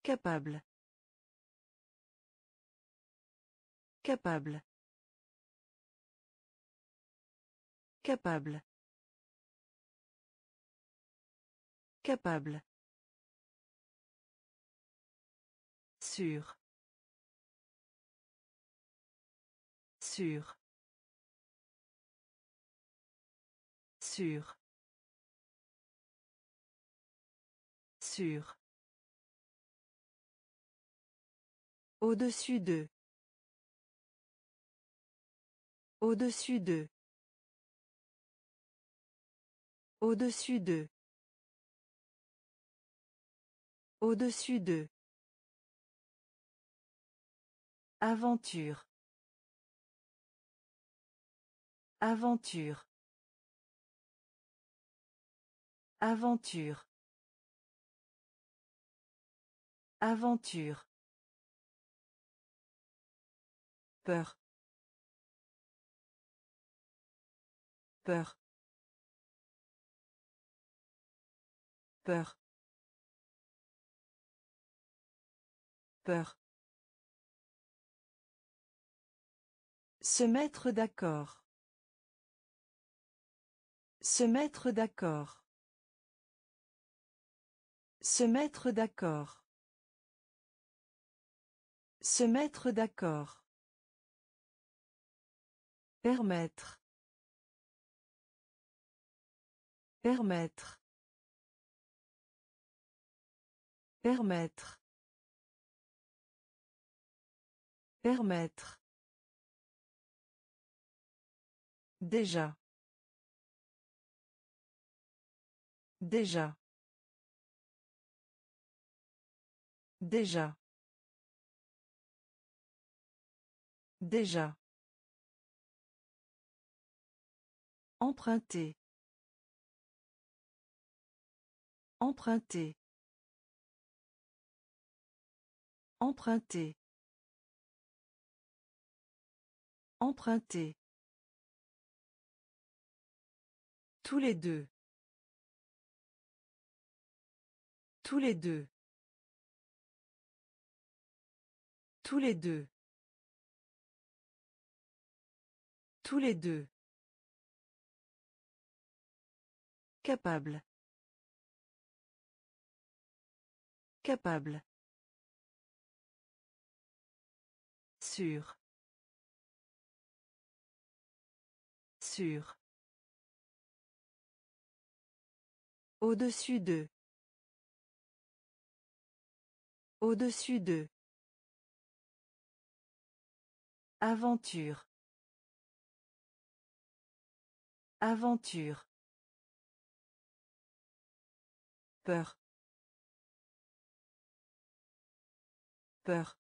Capable. Capable. Capable. Capable. Sûr. Sûr. Sûr. Sûr. Au-dessus d'eux. Au-dessus d'eux. Au-dessus d'eux. Au-dessus d'eux. Aventure. Aventure. Aventure. Aventure. Peur. Peur. Peur. Peur. Se mettre d'accord. Se mettre d'accord. Se mettre d'accord. Se mettre d'accord. Permettre. Permettre. Permettre. Permettre. Déjà. Déjà. Déjà. Déjà. Emprunter. Emprunter. Emprunter. Emprunter. Tous les deux. Tous les deux. Tous les deux. Tous les deux. Capable. Capable. Sûr. Sûr. Au-dessus d'eux. Au-dessus d'eux. Aventure. Aventure. Peur. Peur.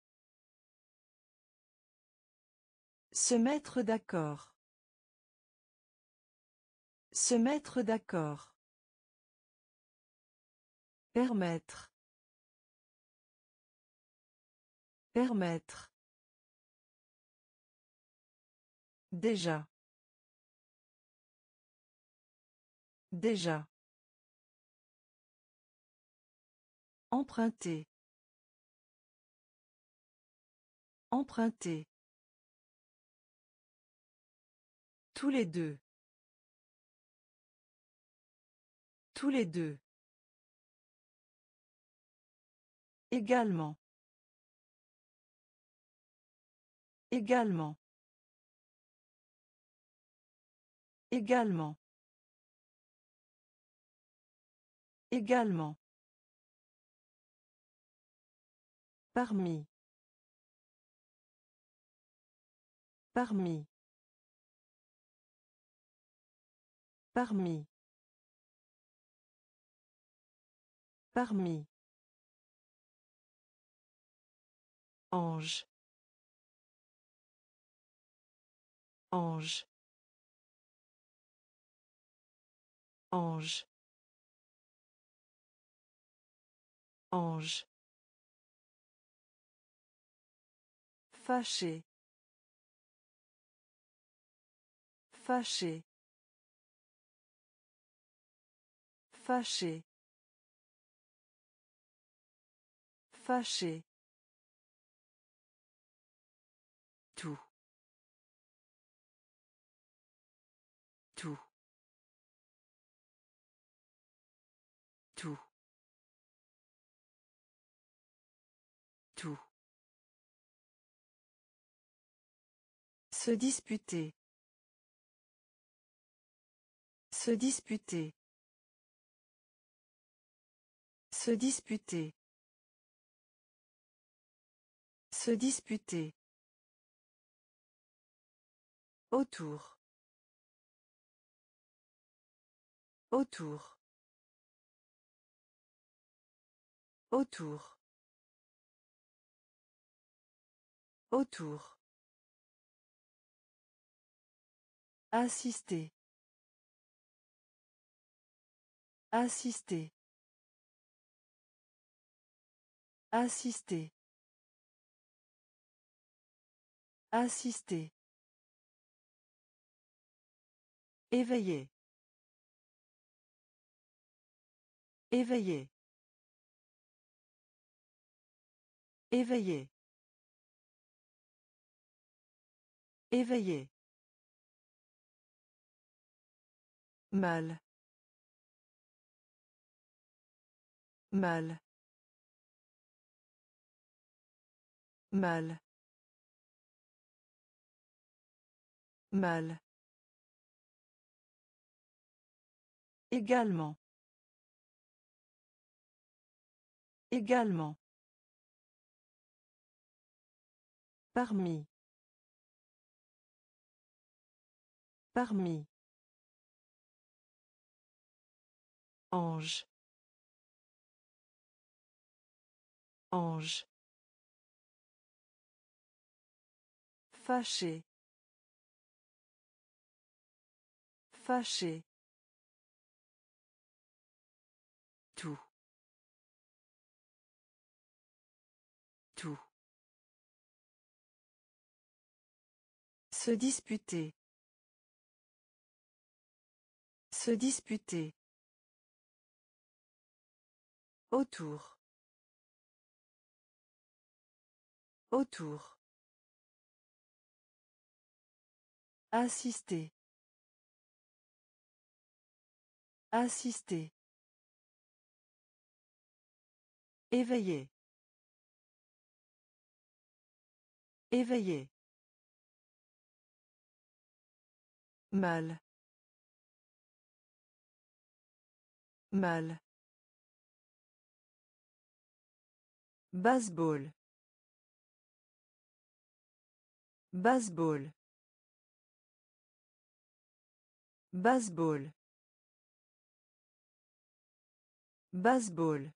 Se mettre d'accord. Se mettre d'accord. Permettre. Permettre. Déjà. Déjà. Emprunter. Emprunter. Tous les deux. Tous les deux. Également. Également. Également. Également. Parmi. Parmi. Parmi. Parmi. Ange. Ange. Ange. Ange. Fâché. Fâché. Fâché. Fâché. Tout. Tout. Tout. Tout. Se disputer. Se disputer. Se disputer. Se disputer. Autour. Autour. Autour. Autour. Assister. Assister. Assister. Assister. Éveiller. Éveiller. Éveiller. Éveiller. Mal. Mal. Mal. Mal. Également. Également. Parmi. Parmi. Ange. Ange. Fâché. Fâché. Tout. Tout. Se disputer. Se disputer. Autour. Autour. Assister. Assister. Éveiller. Éveiller. Mal. Mal. Baseball. Baseball. Baseball. Baseball.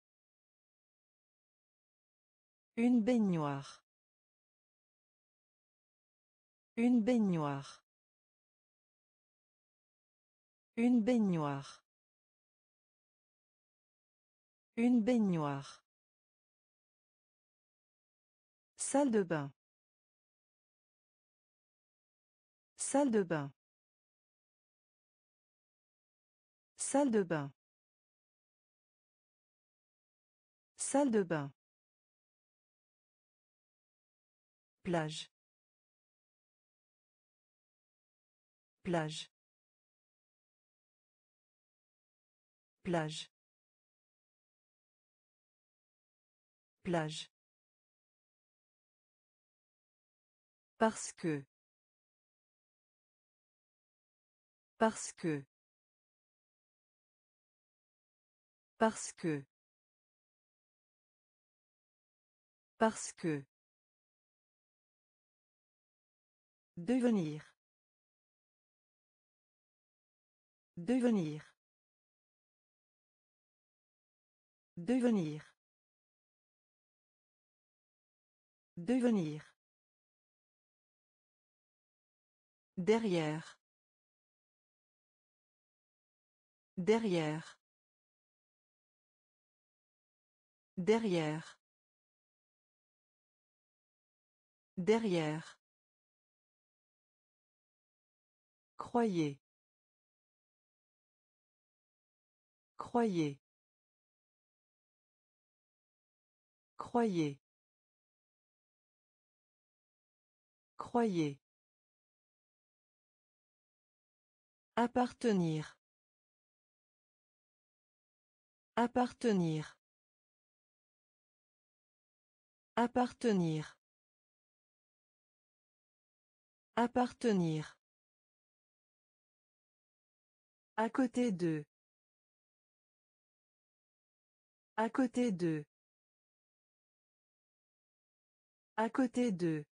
Une baignoire. Une baignoire. Une baignoire. Une baignoire. Salle de bain. Salle de bain. Salle de bain. Salle de bain. Plage. Plage. Plage. Plage. Parce que. Parce que. Parce que. Parce que. Devenir. Devenir. Devenir. Devenir. Derrière. Derrière. Derrière. Derrière. Croyez. Croyez. Croyez. Croyez. Appartenir. Appartenir. Appartenir. Appartenir. À côté d'eux. À côté d'eux. À côté d'eux.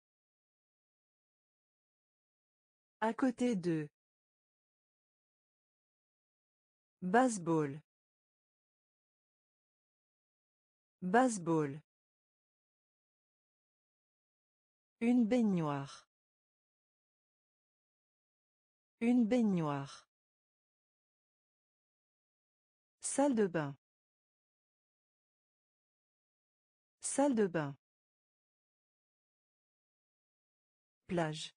À côté d'eux. Baseball. Baseball. Une baignoire. Une baignoire. Salle de bain. Salle de bain. Plage.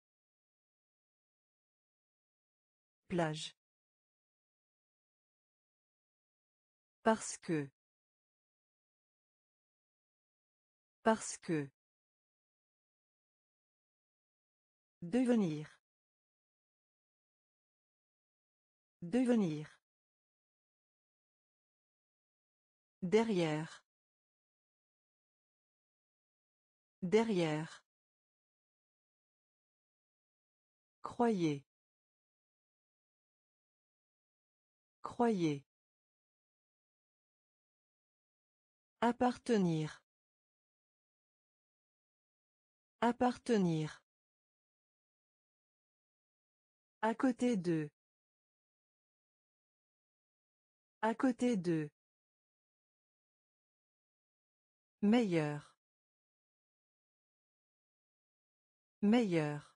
Plage. Parce que. Parce que. Devenir. Devenir. Derrière. Derrière. Croyez. Croyez. Appartenir. Appartenir. À côté d'eux. À côté d'eux. Meilleur. Meilleur.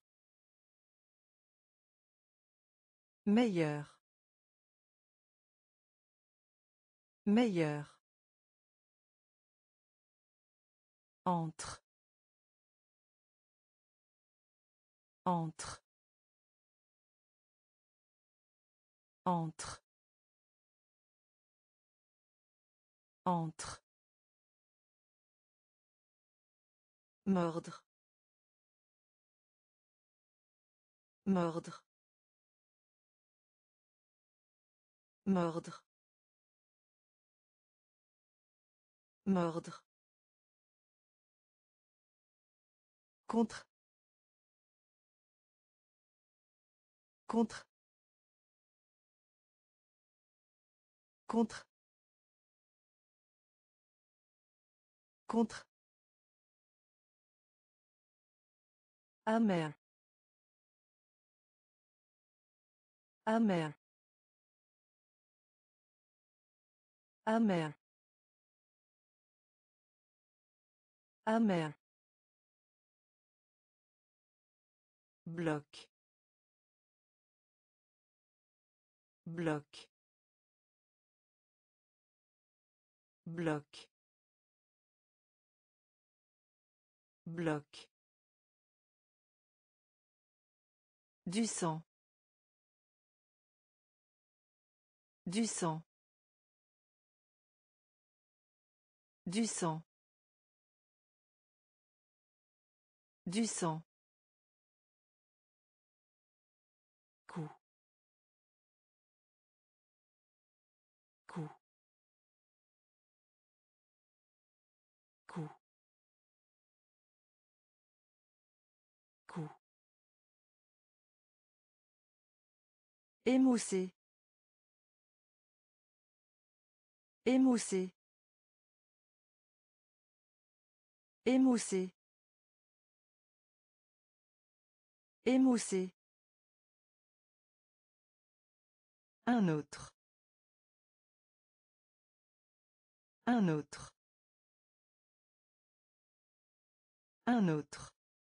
Meilleur. Meilleur. Entre. Entre. Entre. Entre. Mordre. Mordre. Mordre. Mordre. Contre. Contre. Contre. Contre. Amer. Amer. Amer. Amer. Bloc. Bloc. Bloc. Bloc. Du sang. Du sang. Du sang. Du sang. Coup. Coup. Coup. Coup. Émoussé. Émoussé. Émoussé. Émoussé. Un autre. Un autre. Un autre.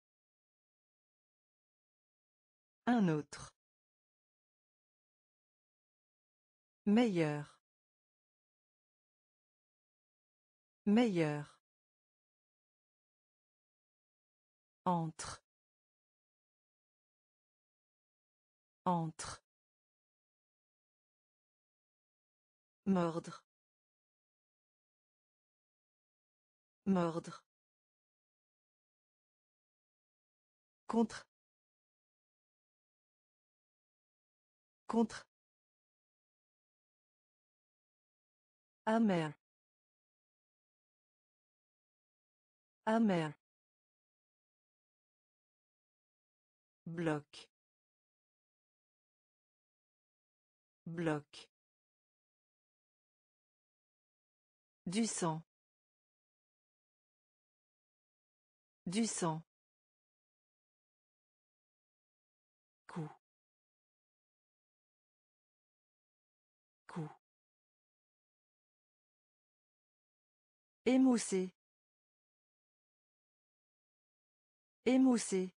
Un autre. Meilleur. Meilleur. Entre. Entre. Mordre. Mordre. Contre. Contre. Amer. Amer. Bloc. Bloc. Du sang. Du sang. Coup. Coup. Émoussé. Émoussé.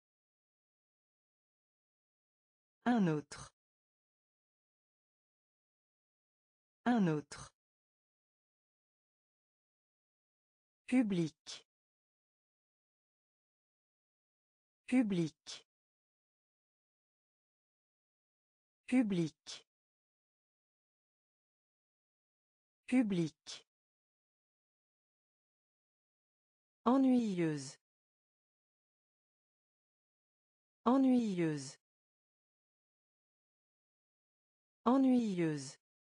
Un autre. Un autre. Public. Public. Public. Public. Ennuyeuse. Ennuyeuse. Ennuyeuse.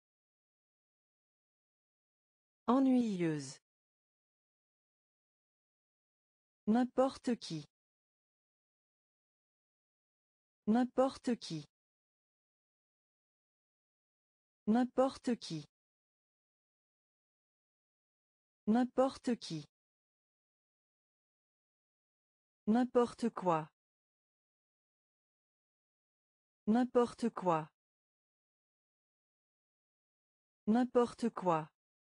Ennuyeuse. N'importe qui. N'importe qui. N'importe qui. N'importe qui. N'importe quoi. N'importe quoi. N'importe quoi.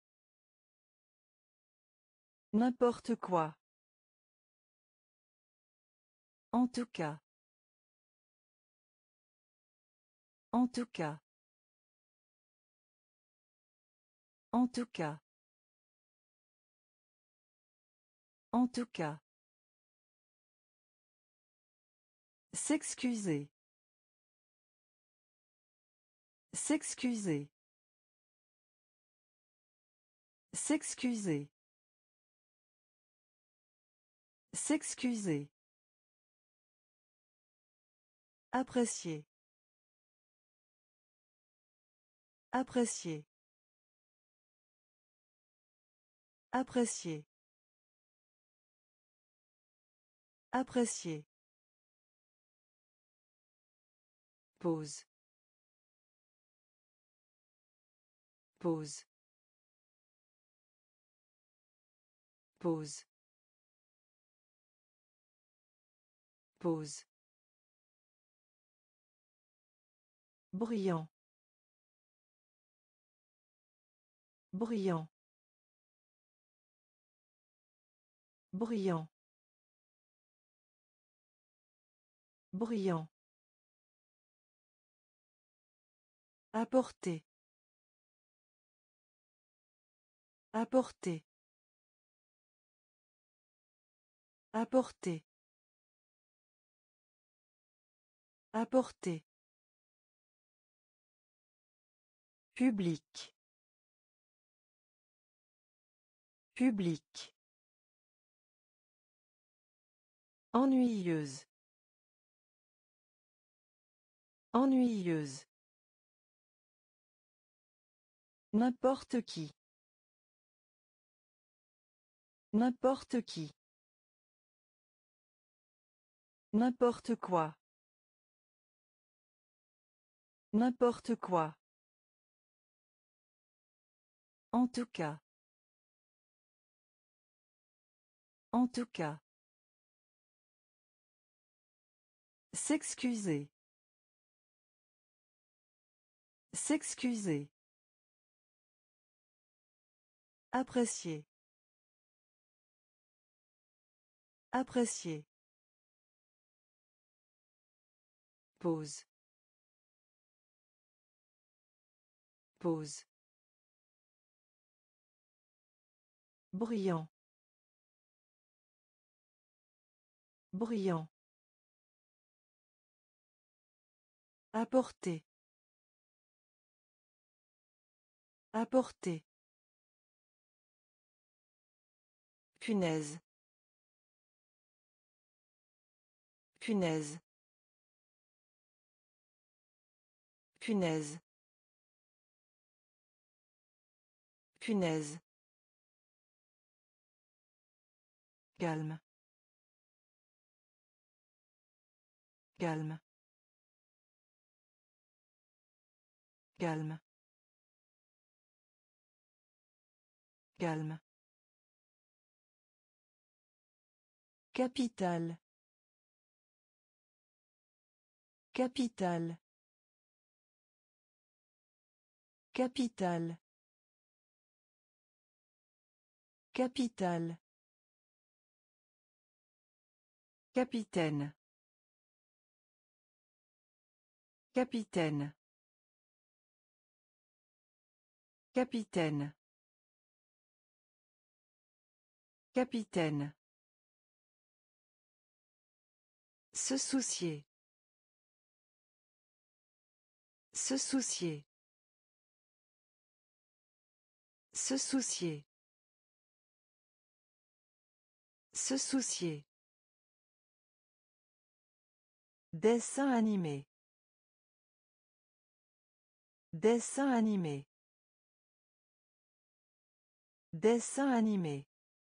N'importe quoi. En tout cas. En tout cas. En tout cas. En tout cas. S'excuser. S'excuser. S'excuser. S'excuser. Apprécier. Apprécier. Apprécier. Apprécier. Pause. Pause. Pause. Pause. Brillant. Brillant. Brillant. Brillant. Apporter. Apporter. Apporter. Apporter. Public. Public. Ennuyeuse. Ennuyeuse. N'importe qui. N'importe qui. N'importe quoi. N'importe quoi. En tout cas. En tout cas. S'excuser. S'excuser. Apprécier. Apprécier. Pause. Pause. Brillant. Brillant. Apporter. Apporter. Punaise. Punaise. Punaise. Punaise. Calme. Calme. Calme. Calme. Capitale. Capitale. Capitale. Capitale. Capitaine. Capitaine. Capitaine. Capitaine. Se soucier. Se soucier. Se soucier. Se soucier. Dessin animé. Dessin animé. Dessin animé.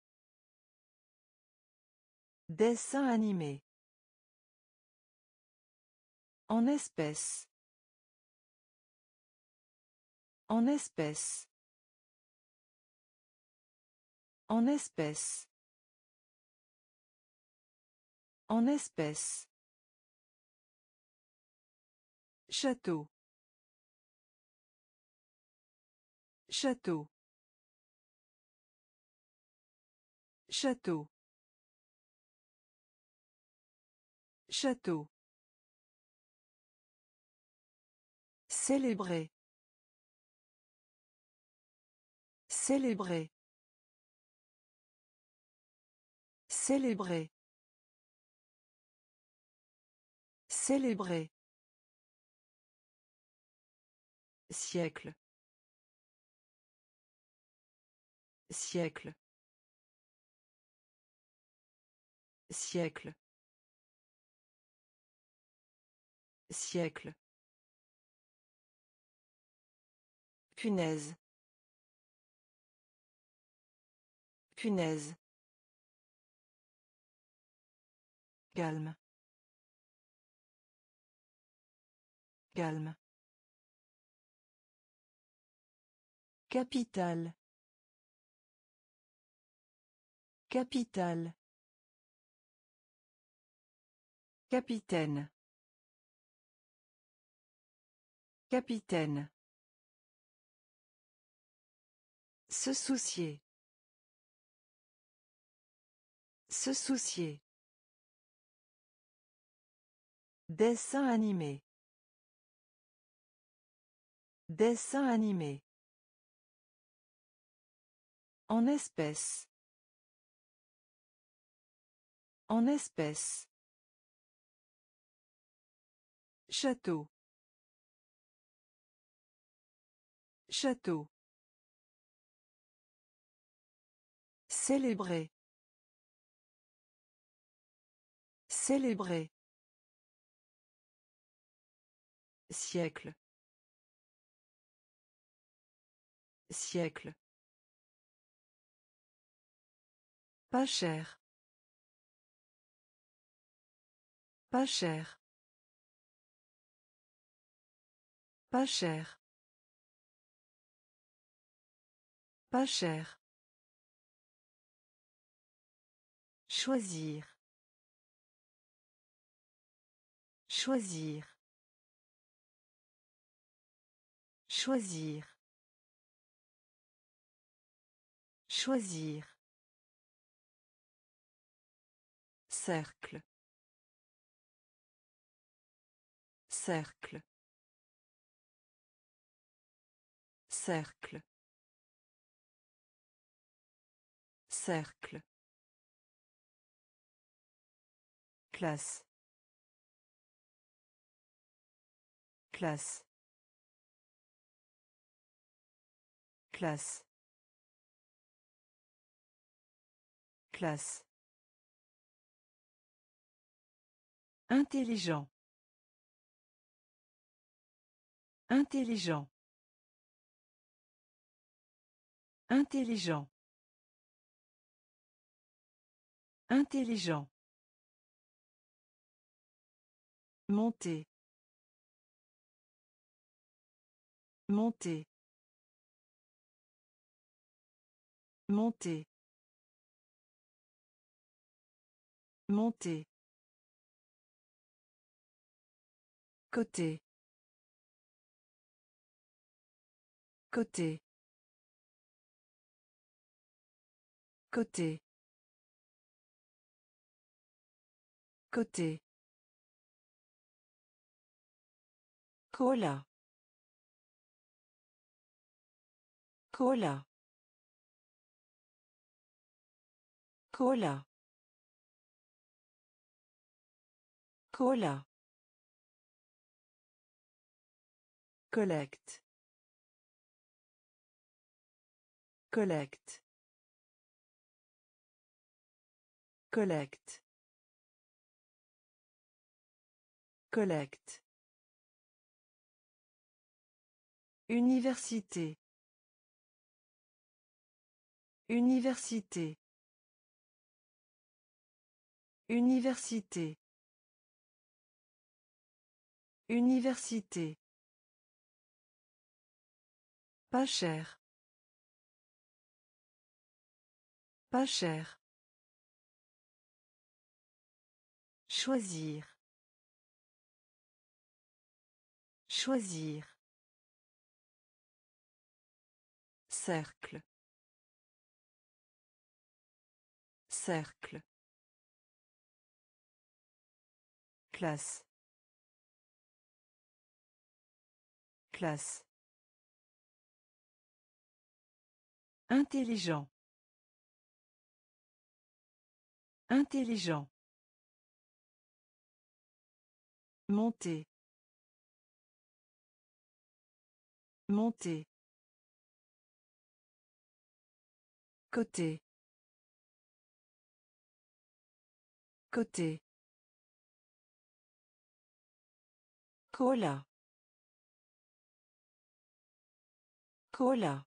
Dessin animé. En espèce. En espèce. En espèce. En espèce. Château. Château. Château. Château. Célébrer. Célébrer. Célébrer. Célébrer. Siècle. Siècle. Siècle. Siècle. Punaise. Punaise. Calme. Calme. Capitale. Capitale. Capitaine. Capitaine. Se soucier. Se soucier. Dessin animé. Dessin animé. En espèce. En espèce. Château. Château. Célébrer. Célébrer. Siècle. Siècle. Pas cher. Pas cher. Pas cher. Pas cher. Choisir. Choisir. Choisir. Choisir. Cercle. Cercle. Cercle. Cercle. Classe. Classe. Classe. Classe. Intelligent. Intelligent. Intelligent. Intelligent. Monter. Monter. Monter. Monter. Côté. Côté. Côté. Côté. Cola. Cola. Cola. Cola. Collecte. Collecte. Collecte. Collecte. Université. Université. Université. Université. Pas cher. Pas cher. Choisir. Choisir. Cercle. Cercle. Classe. Classe. Intelligent. Intelligent. Monter. Monter. Côté. Côté. Cola. Cola.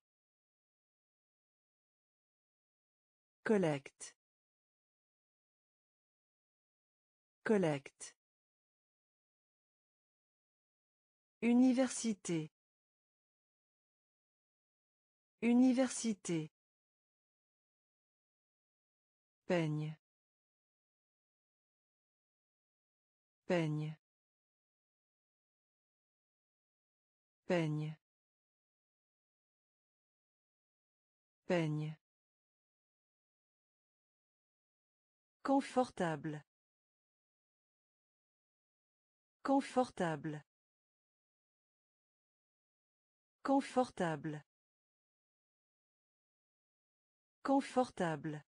Collecte. Collecte. Université. Université. Peigne. Peigne. Peigne. Peigne. Confortable. Confortable. Confortable. Confortable.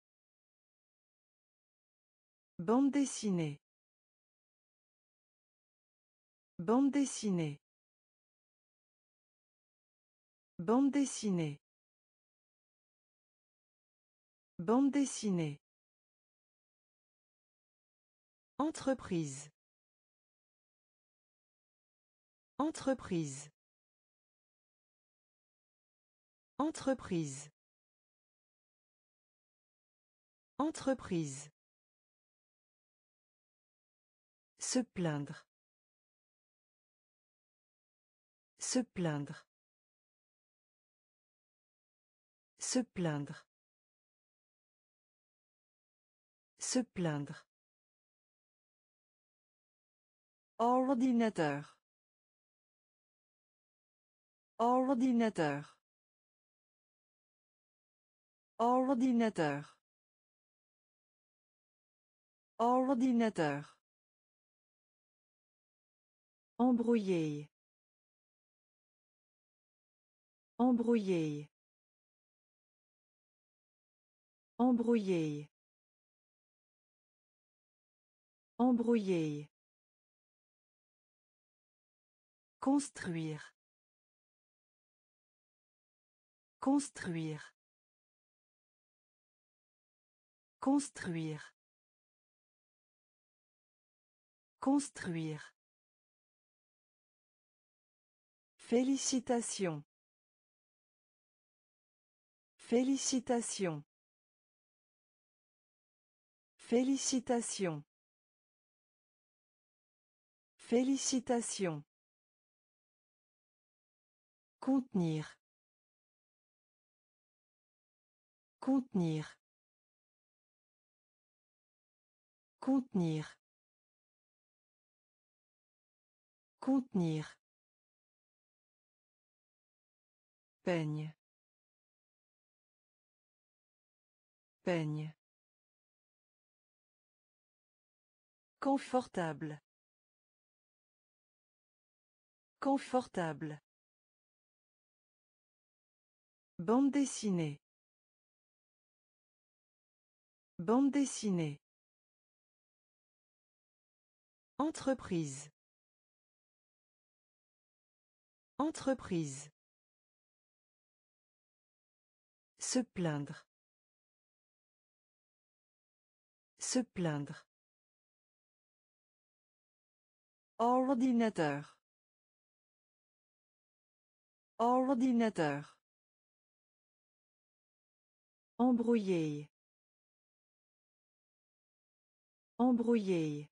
Bande dessinée. Bande dessinée. Bande dessinée. Bande dessinée. Entreprise. Entreprise. Entreprise. Entreprise. Se plaindre. Se plaindre. Se plaindre. Se plaindre. Ordinateur. Ordinateur. Ordinateur. Ordinateur. Embrouiller. Embrouiller. Embrouiller. Embrouiller. Construire. Construire. Construire. Construire. Félicitations. Félicitations. Félicitations. Félicitations. Contenir. Contenir. Contenir. Contenir. Peigne. Peigne. Confortable. Confortable. Bande dessinée. Bande dessinée. Entreprise. Entreprise. Se plaindre. Se plaindre. Ordinateur. Ordinateur. Embrouiller. Embrouiller.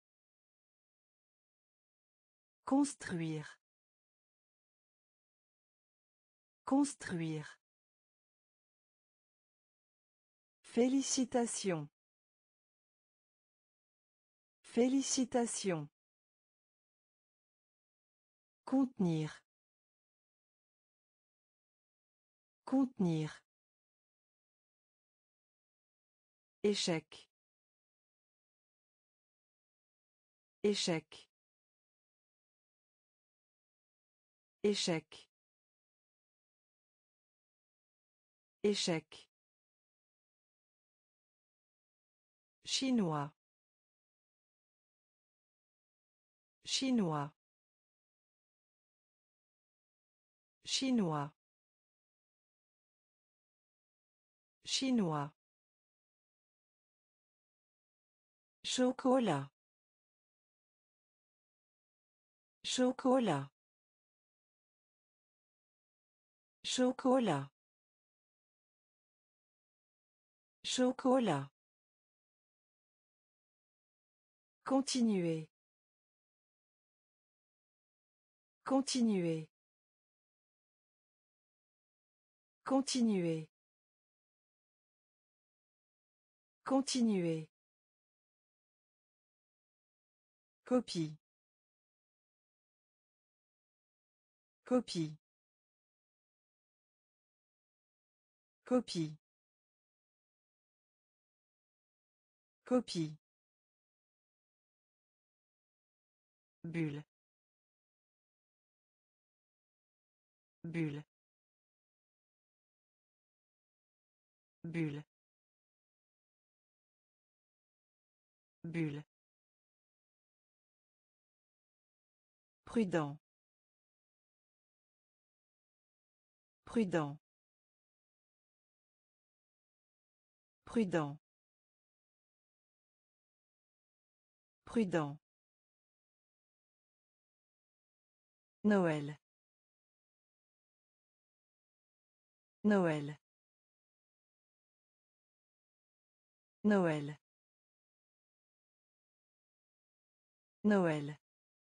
Construire. Construire. Félicitations. Félicitations. Contenir. Contenir. Échec. Échec. Échec. Échec. Chinois. Chinois. Chinois. Chinois. Chocolat. Chocolat. Chocolat. Chocolat. Continuer. Continuer. Continuer. Continuer. Copie. Copie. Copie. Copie. Bulle. Bulle. Bulle. Bulle. Prudent. Prudent. Prudent. Prudent. Noël. Noël. Noël. Noël.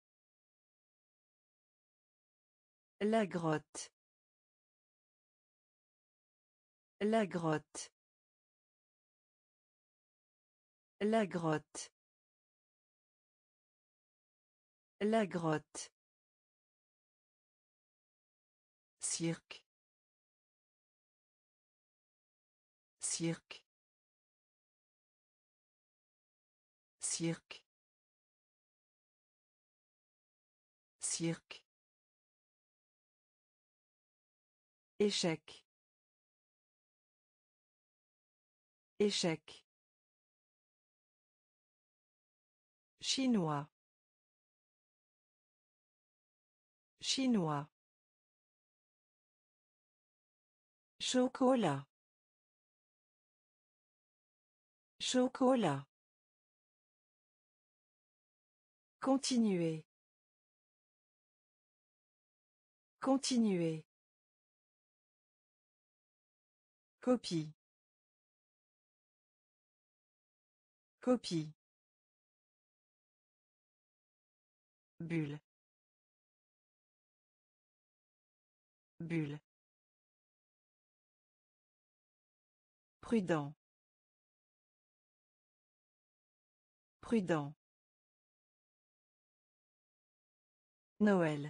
La grotte. La grotte. La grotte. La grotte. Cirque. Cirque. Cirque. Cirque. Échec. Échec. Chinois. Chinois. Chocolat. Chocolat. Continuer. Continuer. Copie. Copie. Bulle. Bulle. Prudent. Prudent. Noël.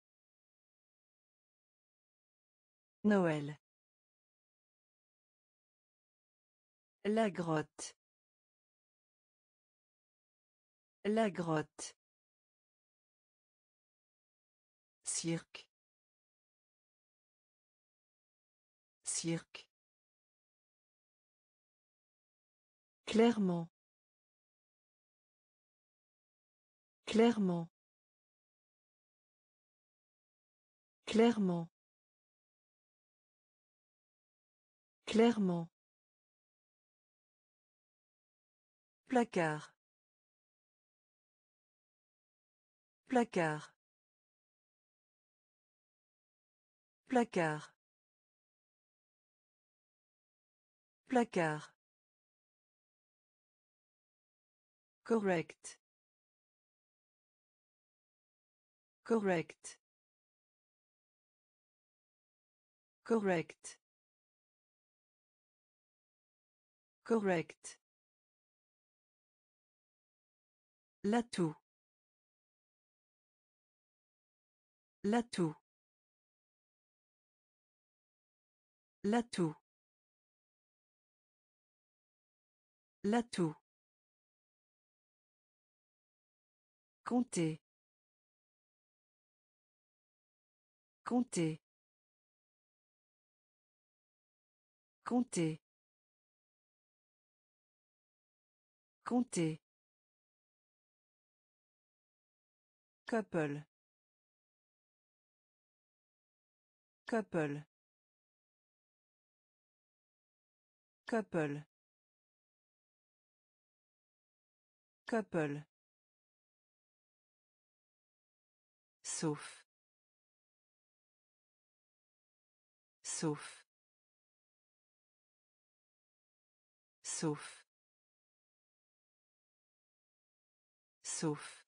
Noël. La grotte. La grotte. Cirque. Cirque. Clairement. Clairement. Clairement. Clairement. Placard. Placard. Placard. Placard. Correct. Correct. Correct. Correct. L'atout. L'atout. L'atout. L'atout. Compter. Compter. Compter. Compter. Couple. Couple. Couple. Couple. Sauf. Sauf. Sauf. Sauf.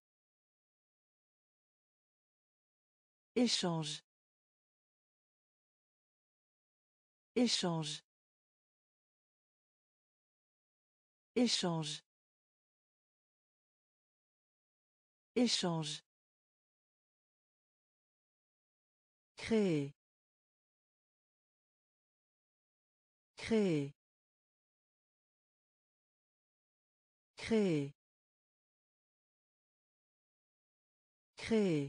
Échange. Échange. Échange. Échange. Créer. Créer. Créer. Créer.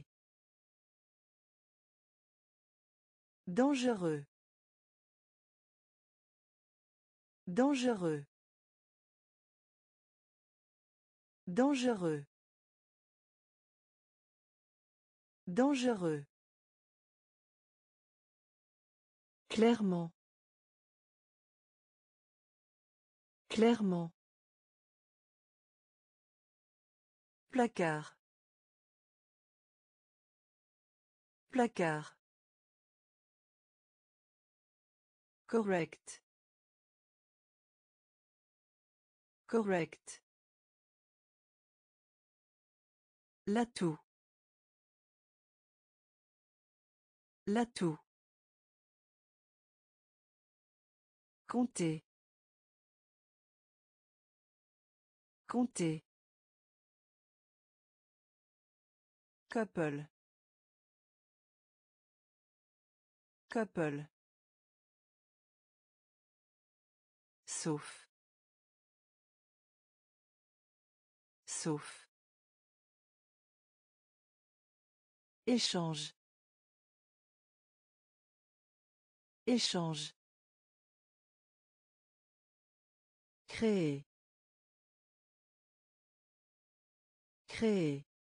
Dangereux. Dangereux. Dangereux. Dangereux. Clairement. Clairement. Placard. Placard. Correct. Correct. L'atout. L'atout. Compter. Compter. Couple. Couple. Sauf. Sauf. Échange. Échange. Créer. Créer.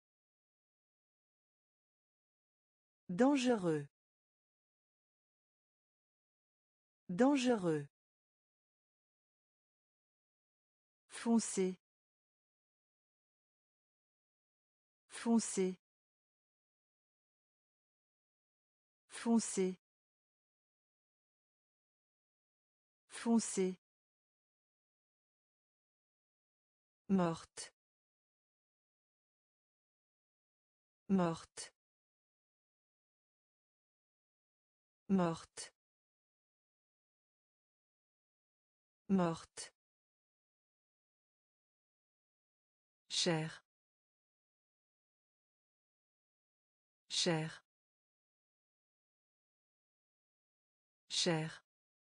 Dangereux. Dangereux. Foncé. Foncé. Foncé. Foncé. Morte. Morte. Morte. Morte. Cher. Cher. Cher.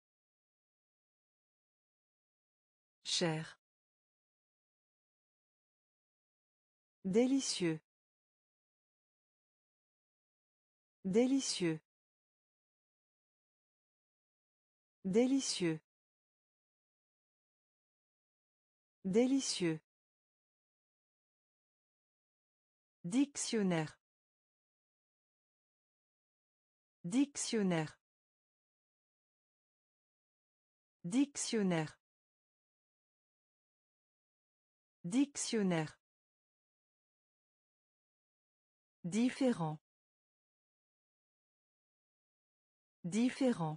Cher. Délicieux. Délicieux. Délicieux. Délicieux. Dictionnaire. Dictionnaire. Dictionnaire. Dictionnaire. Différent. Différent.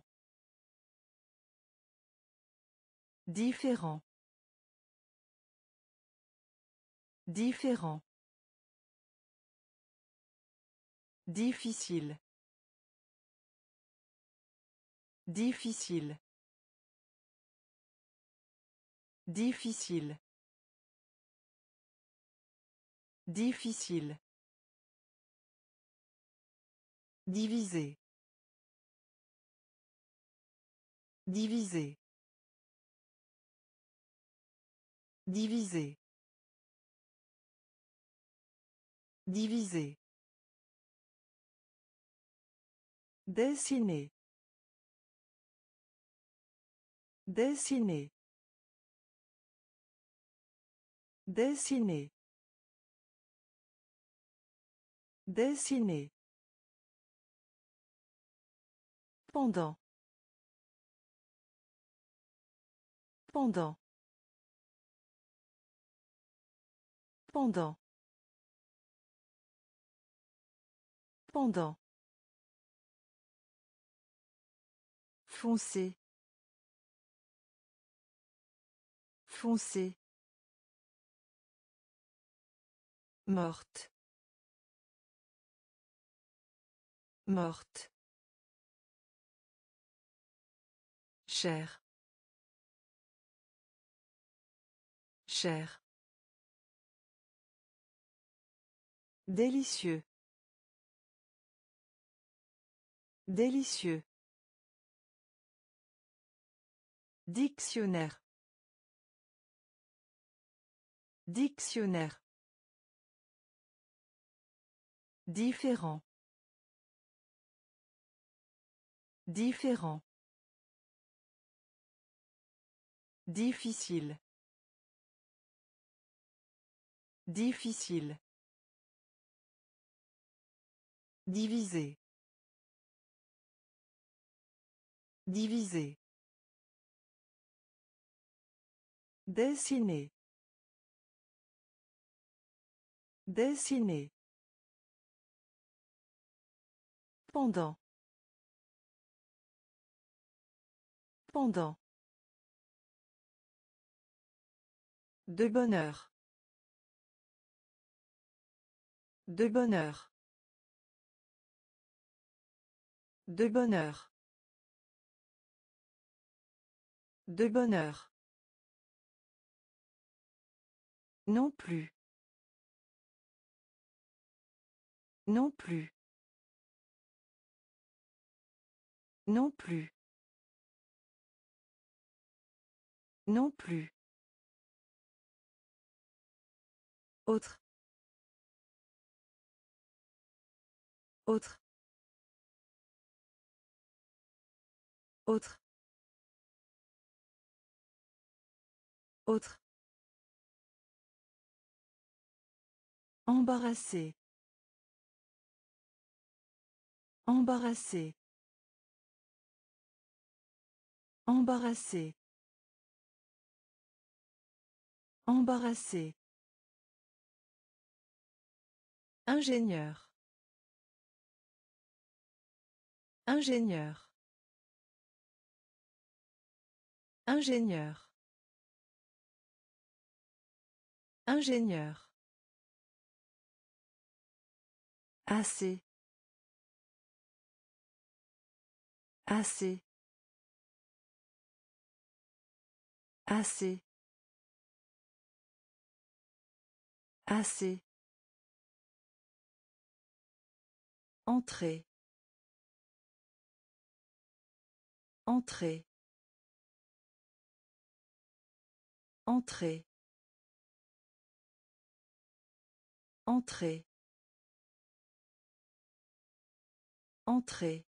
Différent. Différent. Difficile. Difficile. Difficile. Difficile. Diviser. Diviser. Diviser. Diviser. Dessiner. Dessiner. Dessiner. Dessiner. Pendant. Pendant. Pendant. Pendant. Foncé. Foncé. Morte. Morte. Cher. Cher. Délicieux. Délicieux. Dictionnaire. Dictionnaire. Différent. Différent. Difficile. Difficile. Diviser. Diviser. Dessiner. Dessiner. Pendant. Pendant. De bonheur. De bonheur. De bonheur. De bonheur. Non plus. Non plus. Non plus. Non plus. Autre. Autre. Autre. Autre. Embarrassé. Embarrassé. Embarrassé. Embarrassé. Ingénieur. Ingénieur. Ingénieur. Ingénieur. Assez. Assez. Assez. Assez. Entrée. Entrée. Entrée. Entrée. Entrée.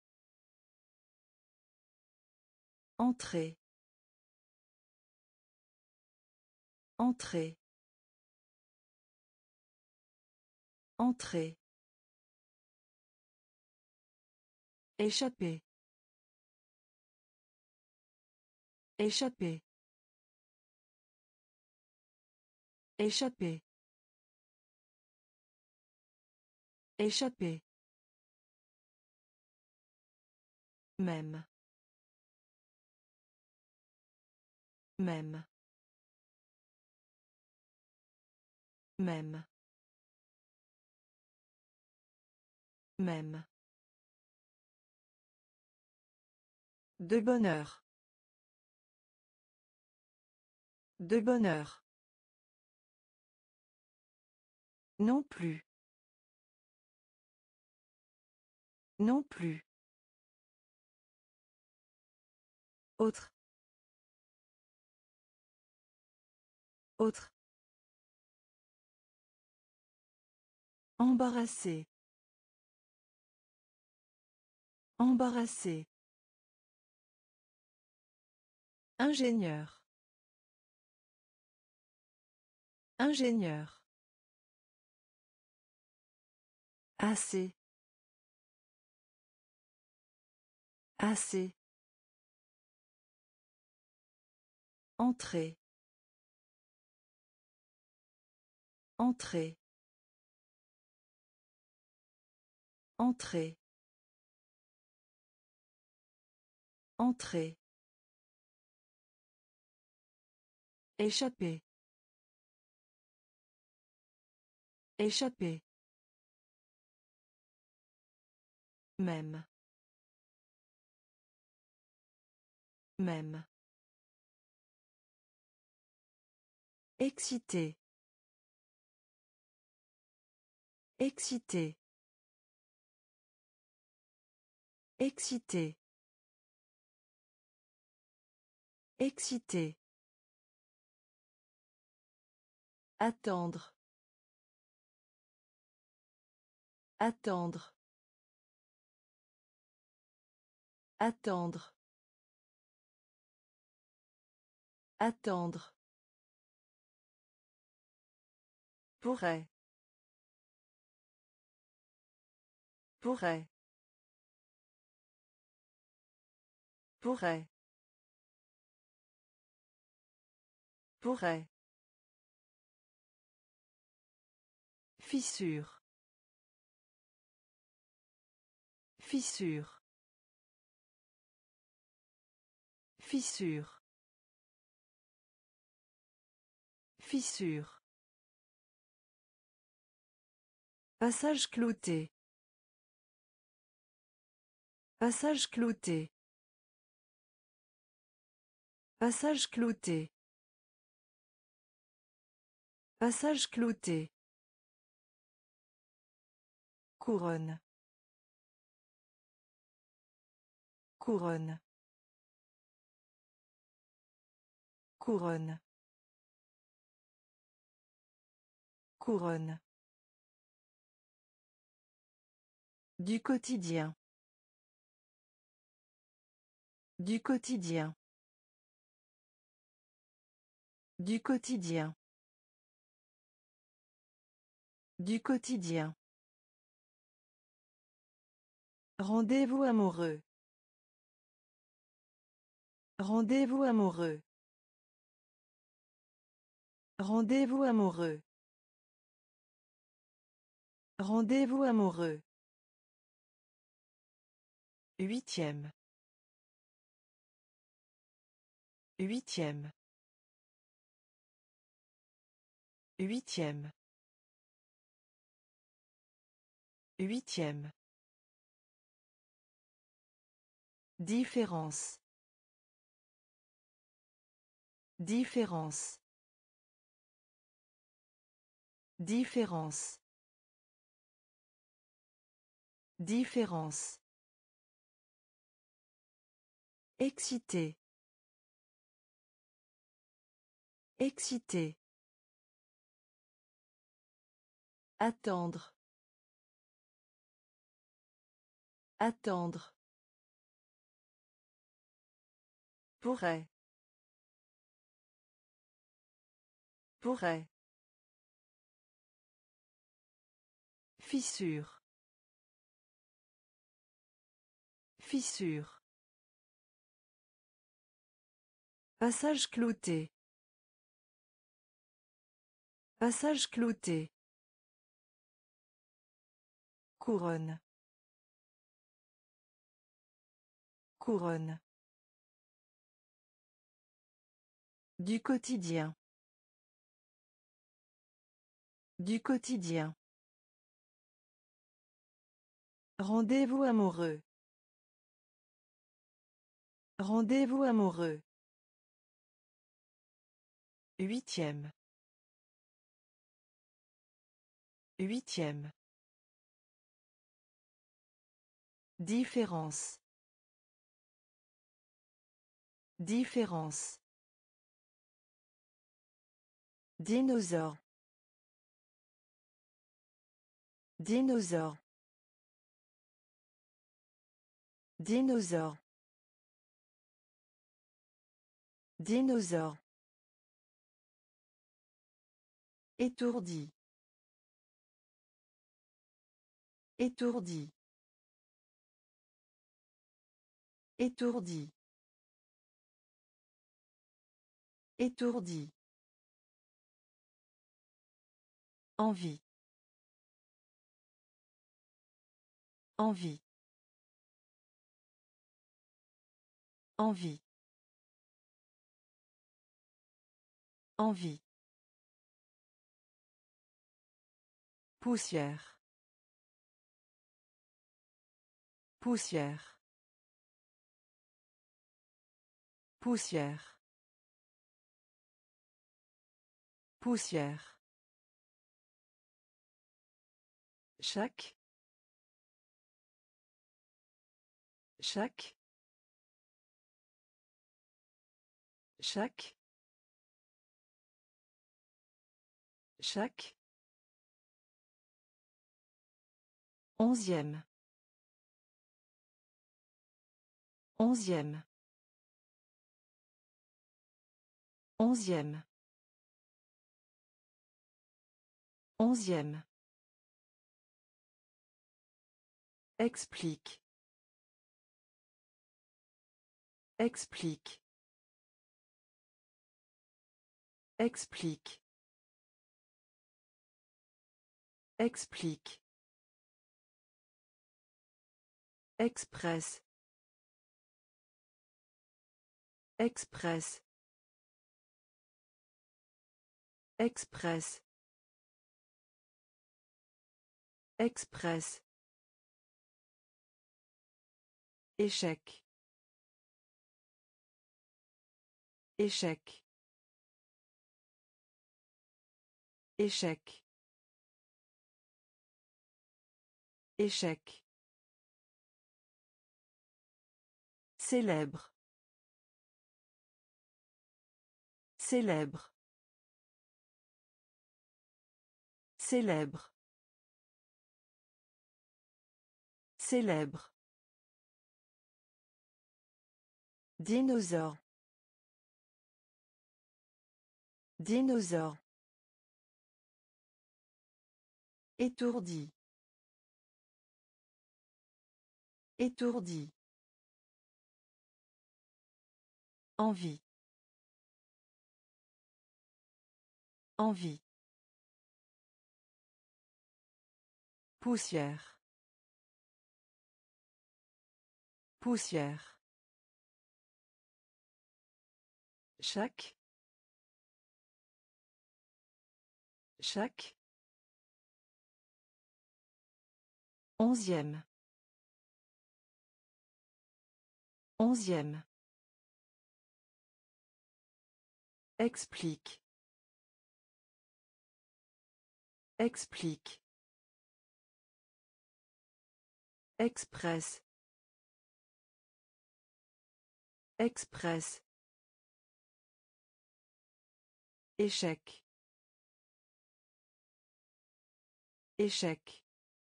Entrée. Entrée. Entrée. Échapper. Échapper. Échapper. Échapper. Même. Même. Même. Même. De bonheur. De bonheur. Non plus. Non plus. Autre. Autre. Embarrassé. Embarrassé. Ingénieur. Ingénieur. Assez. Assez. Entrée. Entrée. Entrée. Entrée. Échapper. Échapper. Même. Même. Excité. Excité. Excité. Excité. Attendre. Attendre. Attendre. Attendre. Pourrait. Pourrait. Pourrait. Pourrait. Fissure. Fissure. Fissure. Fissure. Passage clouté. Passage clouté. Passage clouté. Passage clouté. Couronne. Couronne. Couronne. Couronne. Du quotidien. Du quotidien. Du quotidien. Du quotidien. Rendez-vous amoureux. Rendez-vous amoureux. Rendez-vous amoureux. Rendez-vous amoureux. Huitième. Huitième. Huitième. Huitième. Différence. Différence. Différence. Différence. Excité. Excité. Attendre. Attendre. Pourrait. Pourrait. Fissure. Fissure. Passage clouté. Passage clouté. Couronne. Couronne. Du quotidien. Du quotidien. Rendez-vous amoureux. Rendez-vous amoureux. Huitième. Huitième. Différence. Différence. Dinosaure. Dinosaure. Dinosaure. Dinosaure. Étourdi. Étourdi. Étourdi. Étourdi. Envie. Envie. Envie. Envie. Poussière. Poussière. Poussière. Poussière. Chaque. Chaque. Chaque. Chaque. Onzième. Onzième. Onzième. Onzième. Explique. Explique. Explique. Explique. Express. Express. Express. Express. Échec. Échec. Échec. Échec. Célèbre. Célèbre. Célèbre. Célèbre. Dinosaure. Dinosaure. Étourdi. Étourdi. Envie. Envie. Poussière. Poussière. Chaque. Chaque. 11e. 11e. Explique. Explique. Express. Express. Échec. Échec.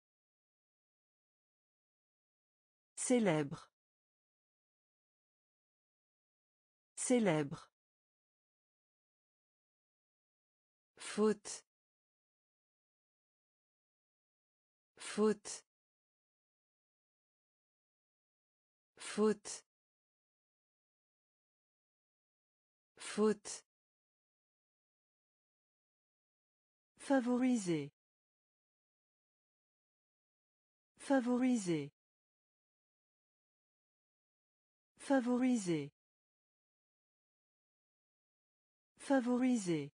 Célèbre. Célèbre. Faute. Faute. Faute. Faute. Favoriser. Favoriser. Favoriser. Favoriser.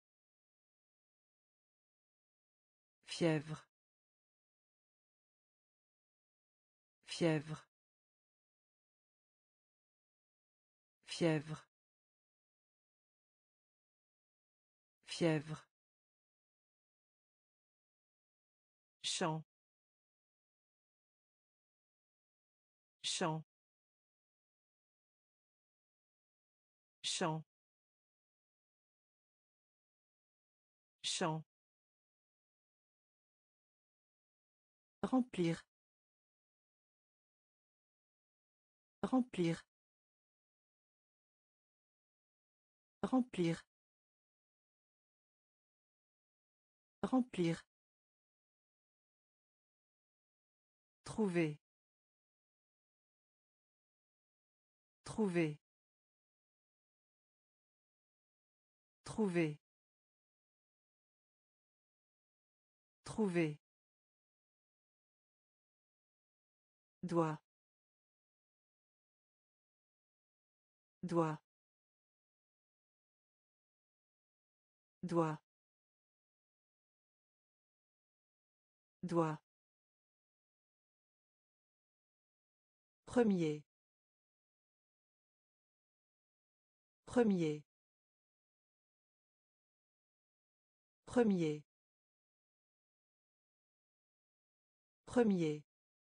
Fièvre. Fièvre. Fièvre. Fièvre. Champ. Champ. Champ. Champ. Remplir. Remplir. Remplir. Remplir. Trouver. Trouver. Trouver. Trouver. Doigt. Doigt. Doigt. Doigt. Premier. Premier. Premier. Premier.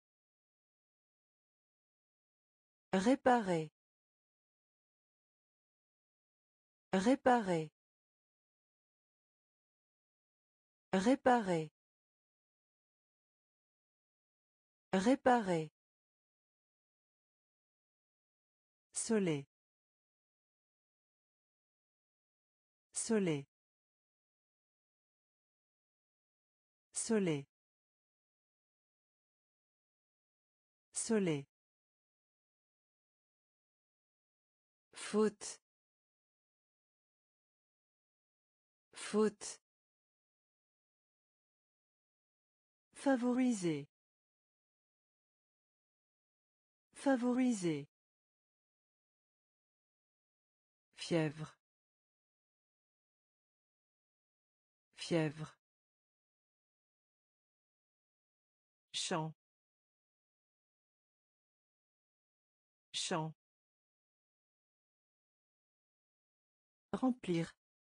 Réparer. Réparer. Réparer. Réparer. Soleil. Soleil. Soleil. Soleil. Faute. Faute. Favoriser. Favoriser. Fièvre. Fièvre. Champ. Champ. Remplir.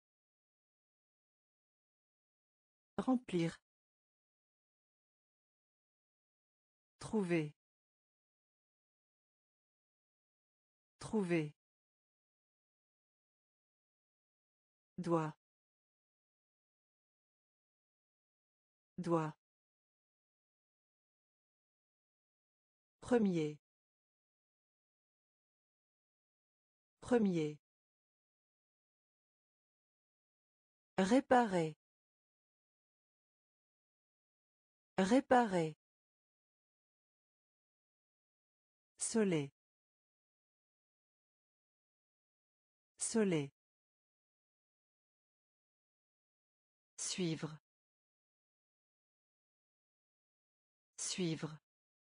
Remplir. Trouver. Trouver. Doigt. Doigt. Premier. Premier. Réparer. Réparer. Soleil. Soleil. Suivre. Suivre.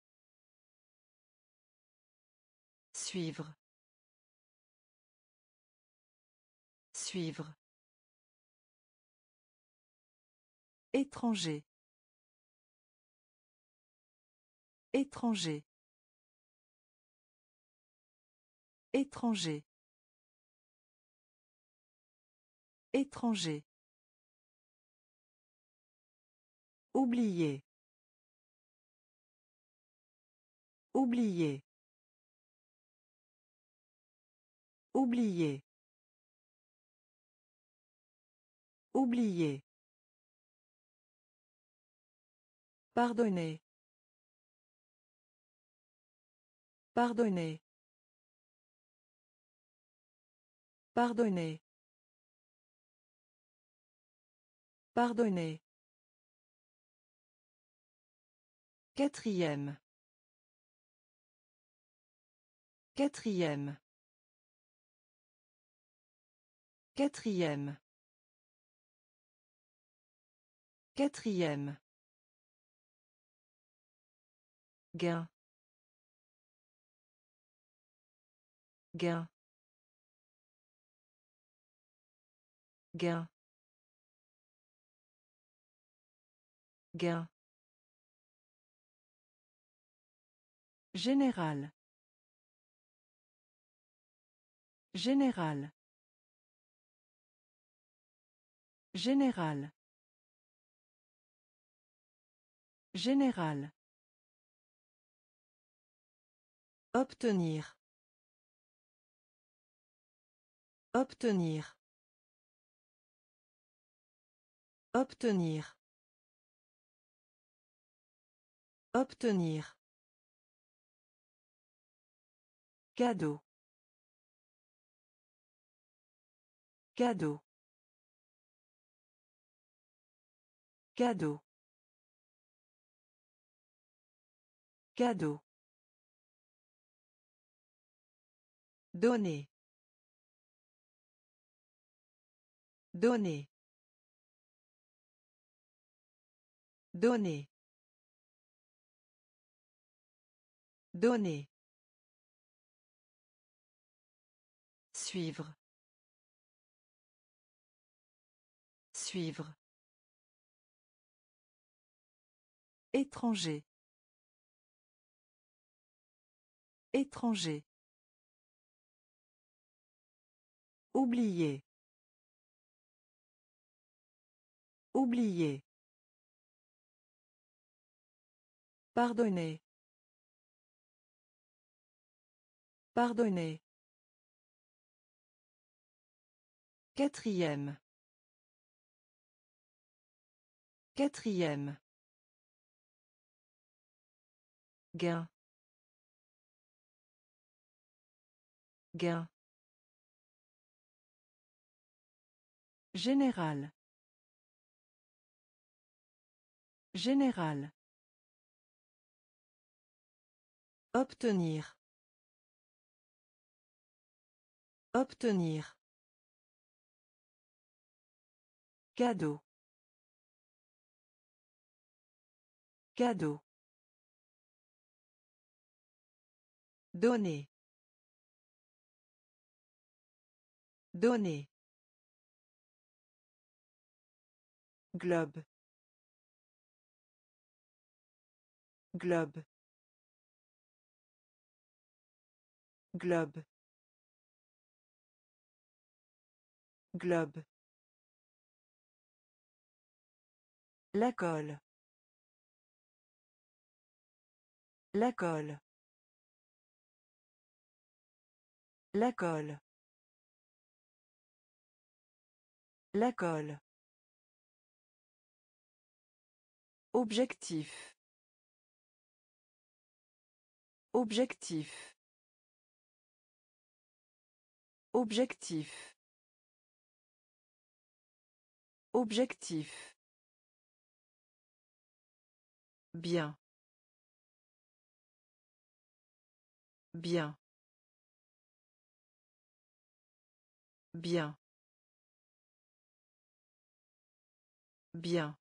Suivre. Suivre. Étranger. Étranger. Étranger. Étranger. Oublier. Oublier. Oublier. Oublier. Pardonner. Pardonner. Pardonner. Pardonner. Quatrième. Quatrième. Quatrième. Quatrième. Gain. Gain. Gain. Gain. Général. Général. Général. Général. Obtenir. Obtenir. Obtenir. Obtenir. Cadeau. Cadeau. Cadeau. Cadeau. Donner. Donner. Donner. Donner. Suivre. Suivre. Étranger. Étranger. Oublier. Oublier. Pardonner. Pardonner. Quatrième. Quatrième. Gain. Gain. Général. Général. Obtenir. Obtenir. Cadeau. Cadeau. Donner. Donner. Globe. Globe. Globe. Globe. La colle. La colle. La colle. La colle. Objectif. Objectif. Objectif. Objectif. Bien. Bien. Bien. Bien.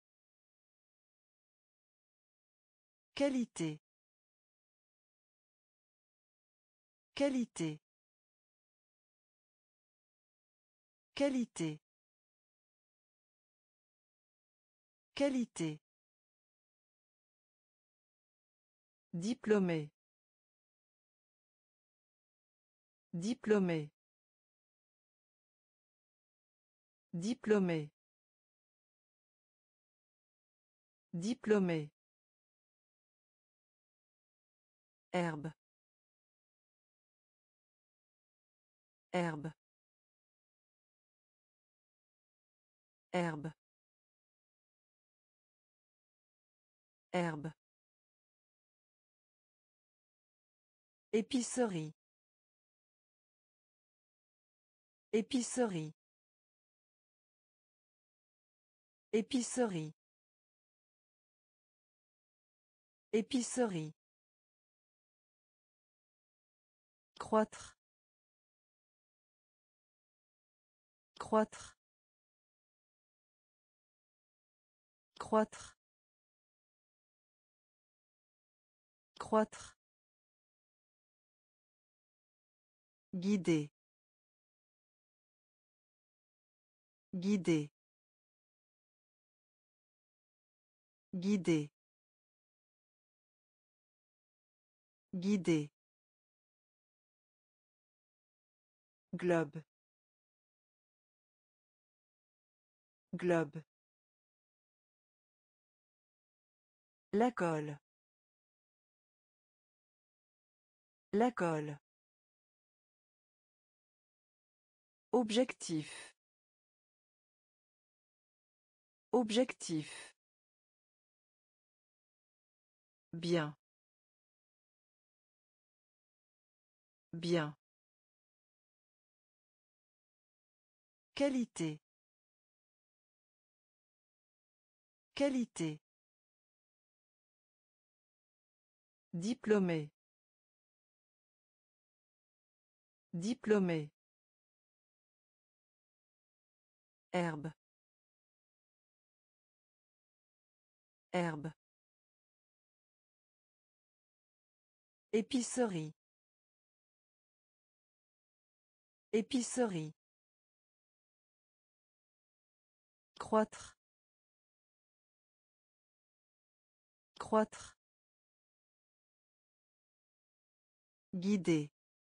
Qualité. Qualité. Qualité. Qualité. Diplômé. Diplômé. Diplômé. Diplômé. Herbe. Herbe. Herbe. Herbe. Épicerie. Épicerie. Épicerie. Épicerie. Croître. Croître. Croître. Croître. Guider. Guider. Guider. Guider. Globe. Globe. La colle. La colle. Objectif. Objectif. Bien. Bien. Qualité. Qualité. Diplômé. Diplômé. Herbe. Herbe. Épicerie. Épicerie. Croître. Croître. Guider.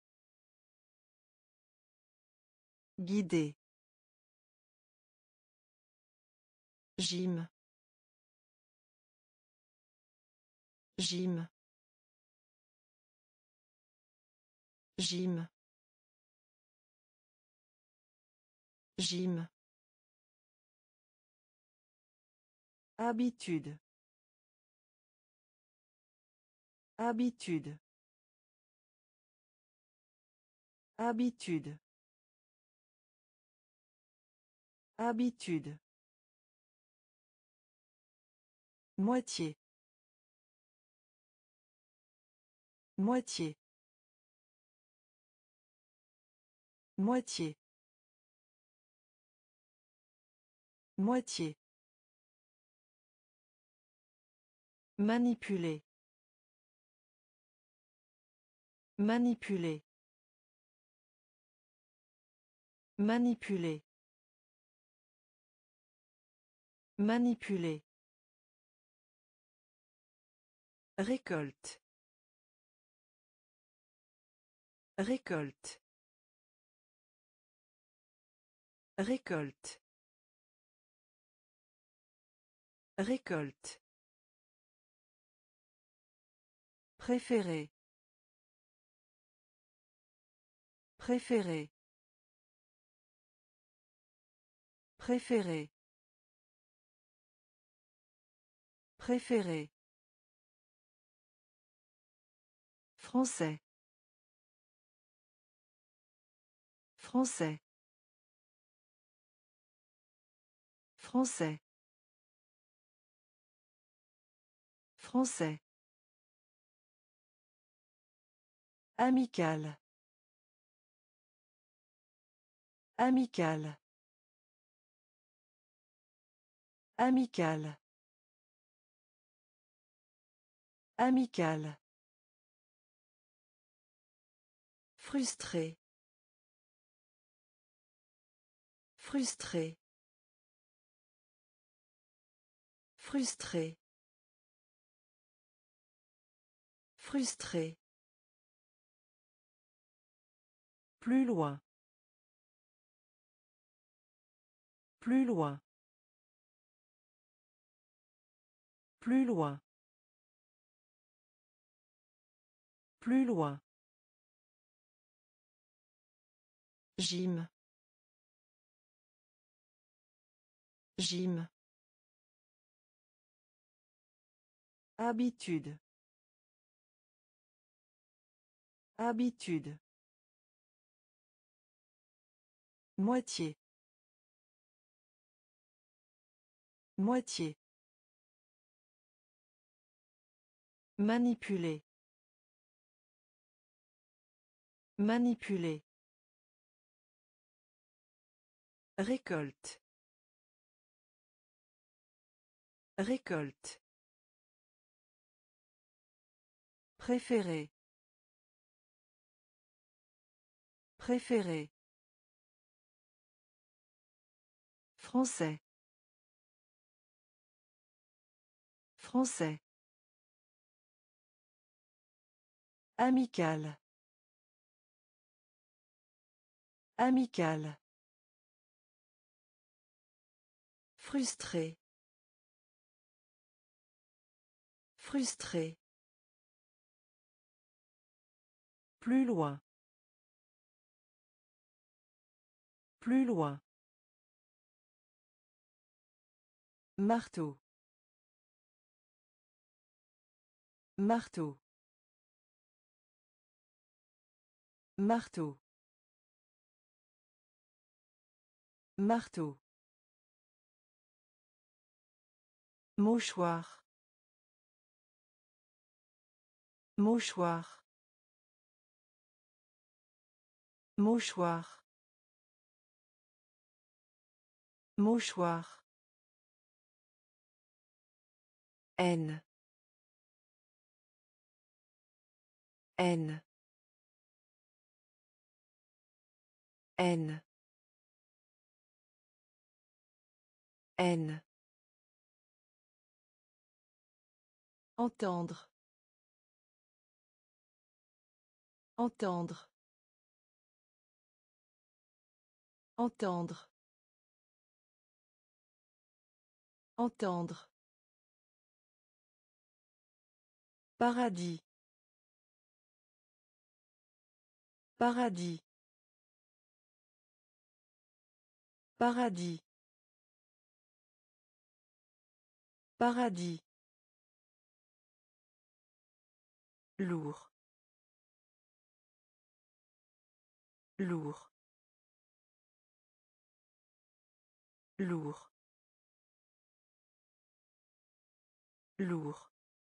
Guider. Gym. Gym. Gym. Gym. Habitude. Habitude. Habitude. Habitude. Moitié. Moitié. Moitié. Moitié. Manipuler. Manipuler. Manipuler. Manipuler. Récolte. Récolte. Récolte. Récolte. Préféré. Préféré. Préféré. Préféré. Français. Français. Français. Français. Amical. Amical. Amical. Amical. Frustré. Frustré. Frustré. Frustré. Plus loin. Plus loin. Plus loin. Plus loin. Gym. Gym. Habitude. Habitude. Moitié. Moitié. Manipuler. Manipuler. Récolte. Récolte. Préféré. Préféré. Français. Français. Amical. Amical. Frustré. Frustré. Plus loin. Plus loin. Marteau. Marteau. Marteau. Marteau. Mouchoir. Mouchoir. Mouchoir. Mouchoir. Haine. Haine. Haine. Haine. Entendre. Entendre. Entendre. Entendre. Paradis. Paradis. Paradis. Paradis. Lourd. Lourd. Lourd. Lourd.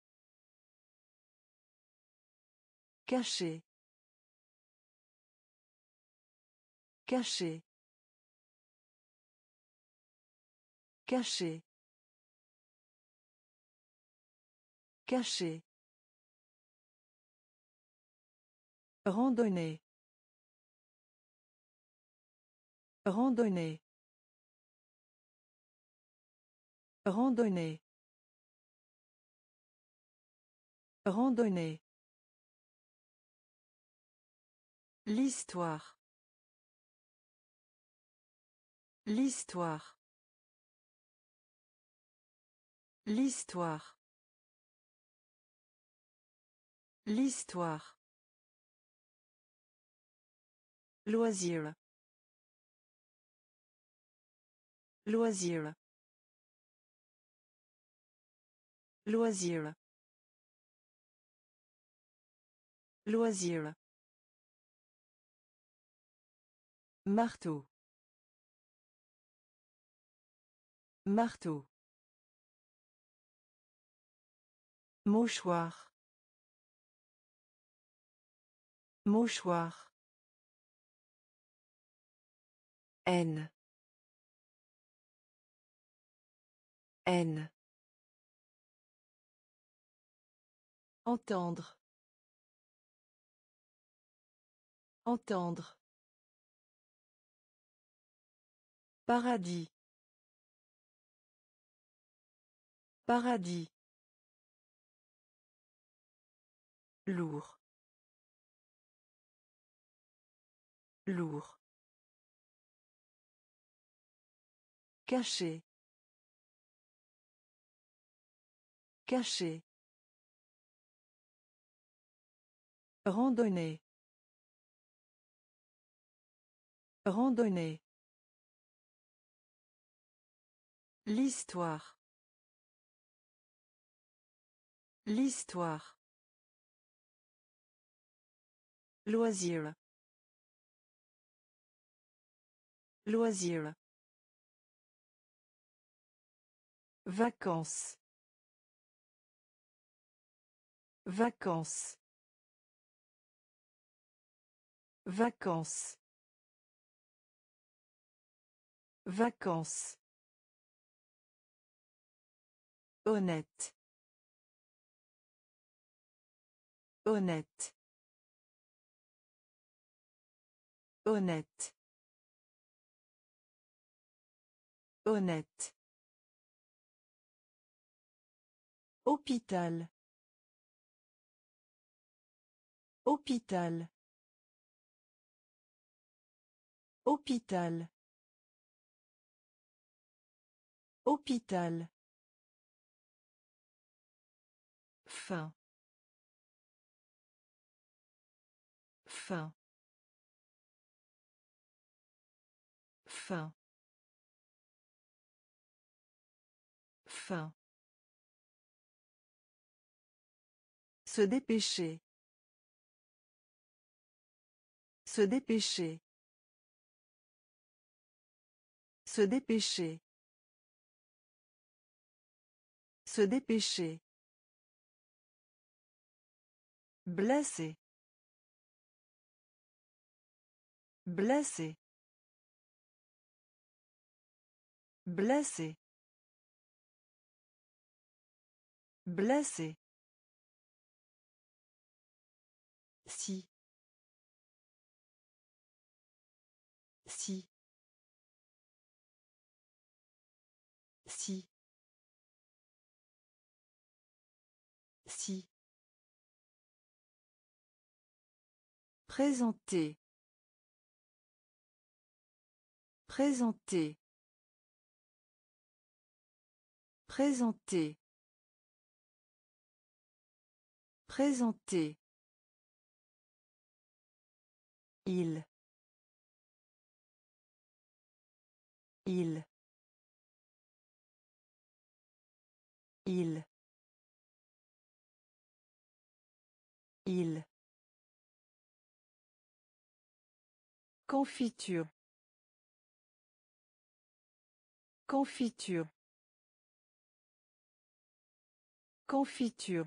Caché. Caché. Caché. Caché. Randonnée. Randonnée. Randonnée. Randonnée. L'histoire. L'histoire. L'histoire. L'histoire. Loisir. Loisir. Loisir. Loisir. Marteau. Marteau. Mouchoir. Mouchoir. Haine. Haine. Entendre. Entendre. Paradis. Paradis. Lourd. Lourd. Caché. Caché. Randonnée. Randonnée. L'histoire. L'histoire. Loisir. Loisir. Vacances. Vacances. Vacances. Vacances. Honnête. Honnête. Honnête. Honnête. Hôpital. Hôpital. Hôpital. Hôpital. Fin. Fin. Fin. Fin. Se dépêcher. Se dépêcher. Se dépêcher. Se dépêcher. Blessé. Blessé. Blessé. Blessé. Si. Si. Si. Si. Présenter. Présenter. Présenter. Présenter. Il. Il. Il. Il. Confiture. Confiture. Confiture.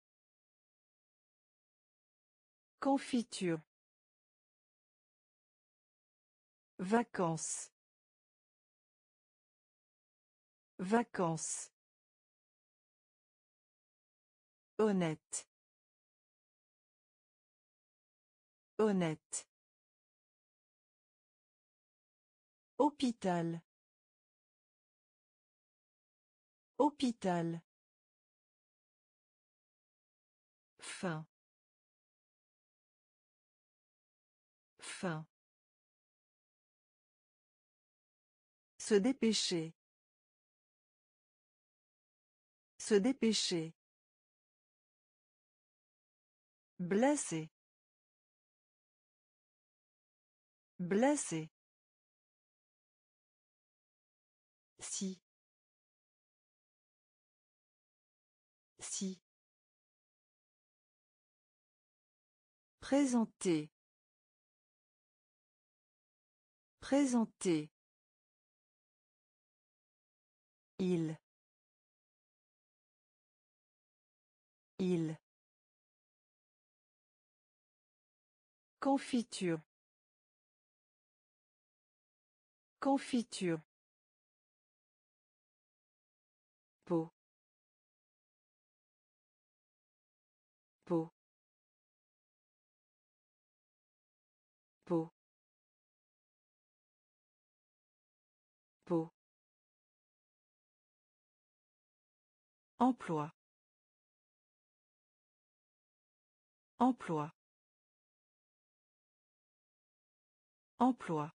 Confiture. Vacances. Vacances. Honnête. Honnête. Hôpital. Hôpital. Fin. Fin. Se dépêcher. Se dépêcher. Blessé. Blessé. Si. Si. Présenter. Présenter. Il. Il. Confiture. Confiture. peau, peau, peau, peau. Emploi, emploi, emploi,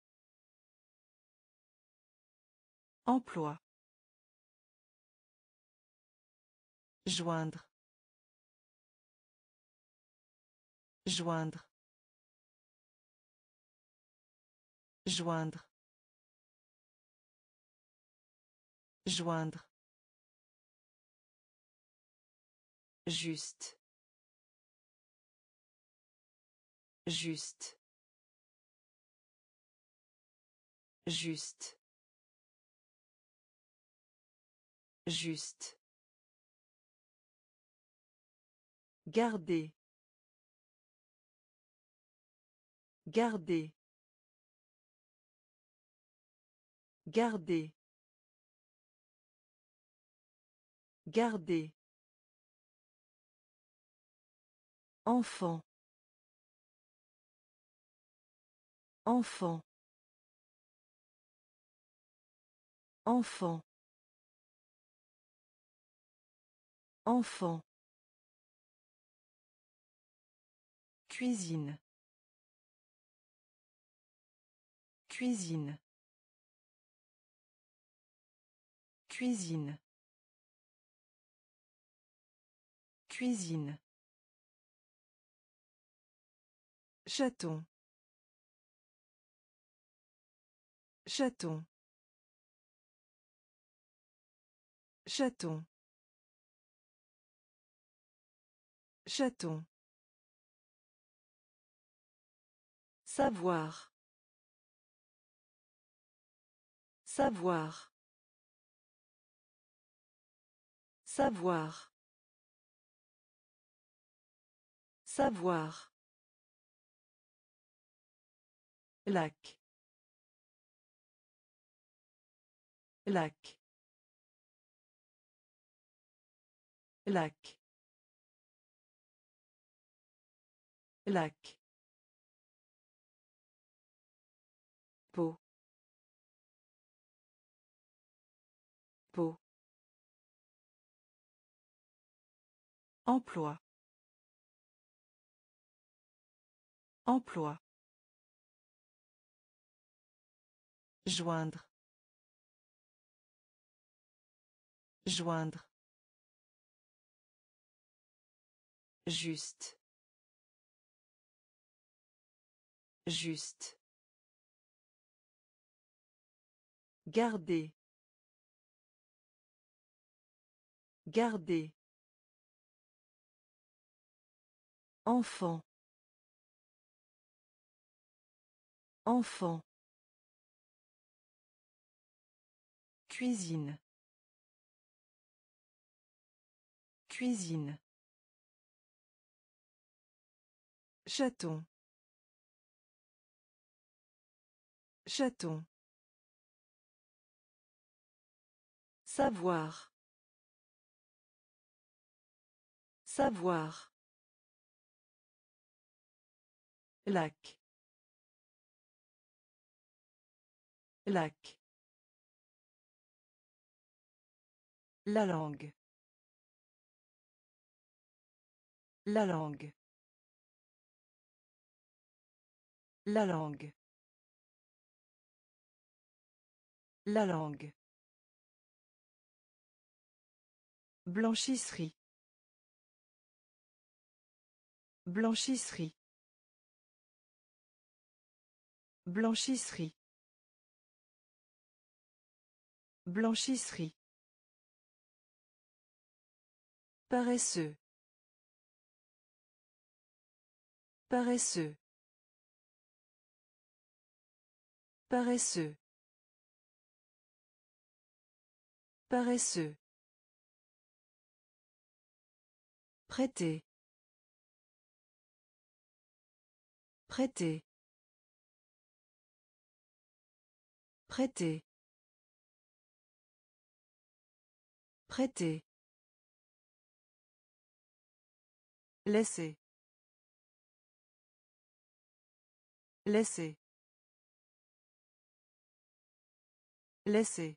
emploi. Joindre, joindre, joindre, joindre. Juste, juste, juste, juste. Garder, garder, garder, garder. Enfant, enfant, enfant, enfant. Cuisine, cuisine, cuisine, cuisine. Chaton, chaton, chaton, chaton. Savoir, savoir, savoir, savoir. Lac, lac, lac, lac. Peau, peau. Emploi, emploi. Joindre, joindre. Juste, juste. Garder, garder. Enfant, enfant. Cuisine, cuisine. Chaton, chaton. Savoir, savoir. Lac, lac. La langue, la langue, la langue, la langue. Blanchisserie, blanchisserie, blanchisserie, blanchisserie. Paresseux, paresseux, paresseux, paresseux. Prêter, prêter, prêter, Prêter. Laisser. Laisser. Laisser.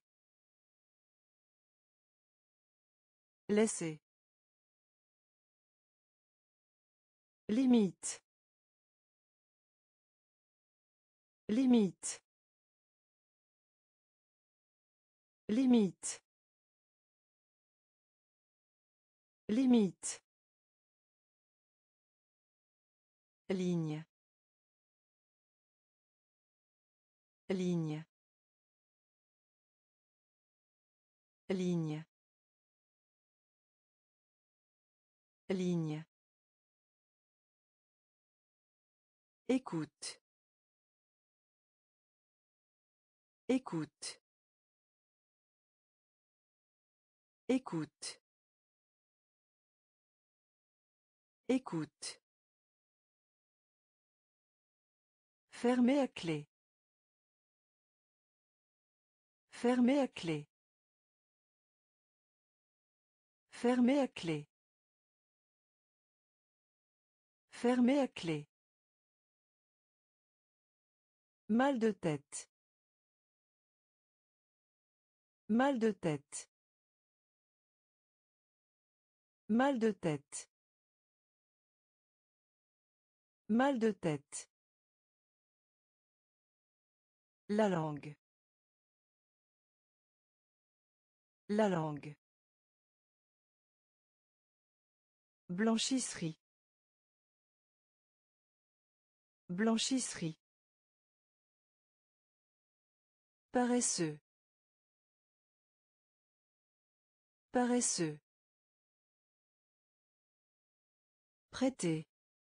Laisser. Limite. Limite. Limite. Limite. Ligne. Ligne. Ligne. Ligne. Écoute. Écoute. Écoute. Écoute. Fermer à clé. Fermer à clé. Fermer à clé. Fermer à clé. Mal de tête. Mal de tête. Mal de tête. Mal de tête. La langue. La langue. Blanchisserie. Blanchisserie. Paresseux. Paresseux. Prêter.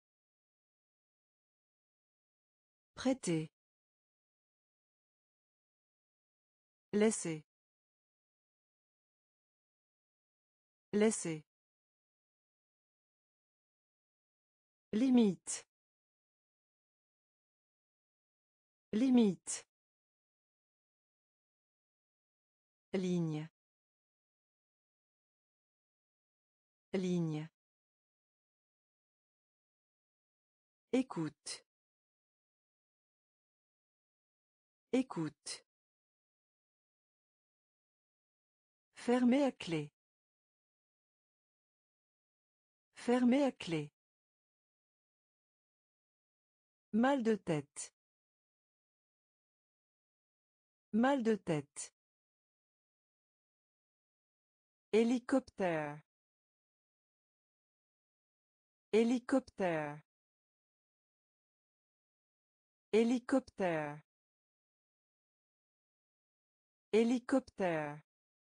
Prêter. Laisser. Laisser. Limite. Limite. Ligne. Ligne. Écoute. Écoute. Fermer à clé. Fermer à clé. Mal de tête. Mal de tête. Hélicoptère. Hélicoptère. Hélicoptère. Hélicoptère.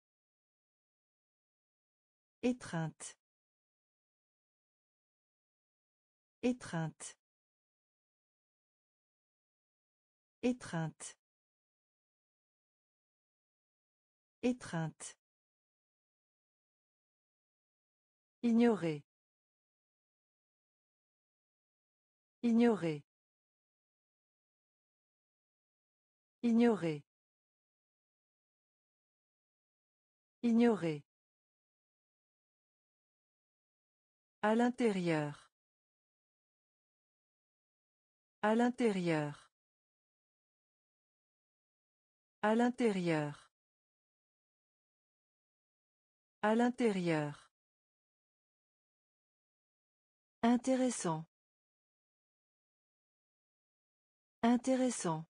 Étreinte. Étreinte. Étreinte. Étreinte. Ignorer. Ignorer. Ignorer. Ignorer. À l'intérieur. À l'intérieur. À l'intérieur. À l'intérieur. Intéressant. Intéressant.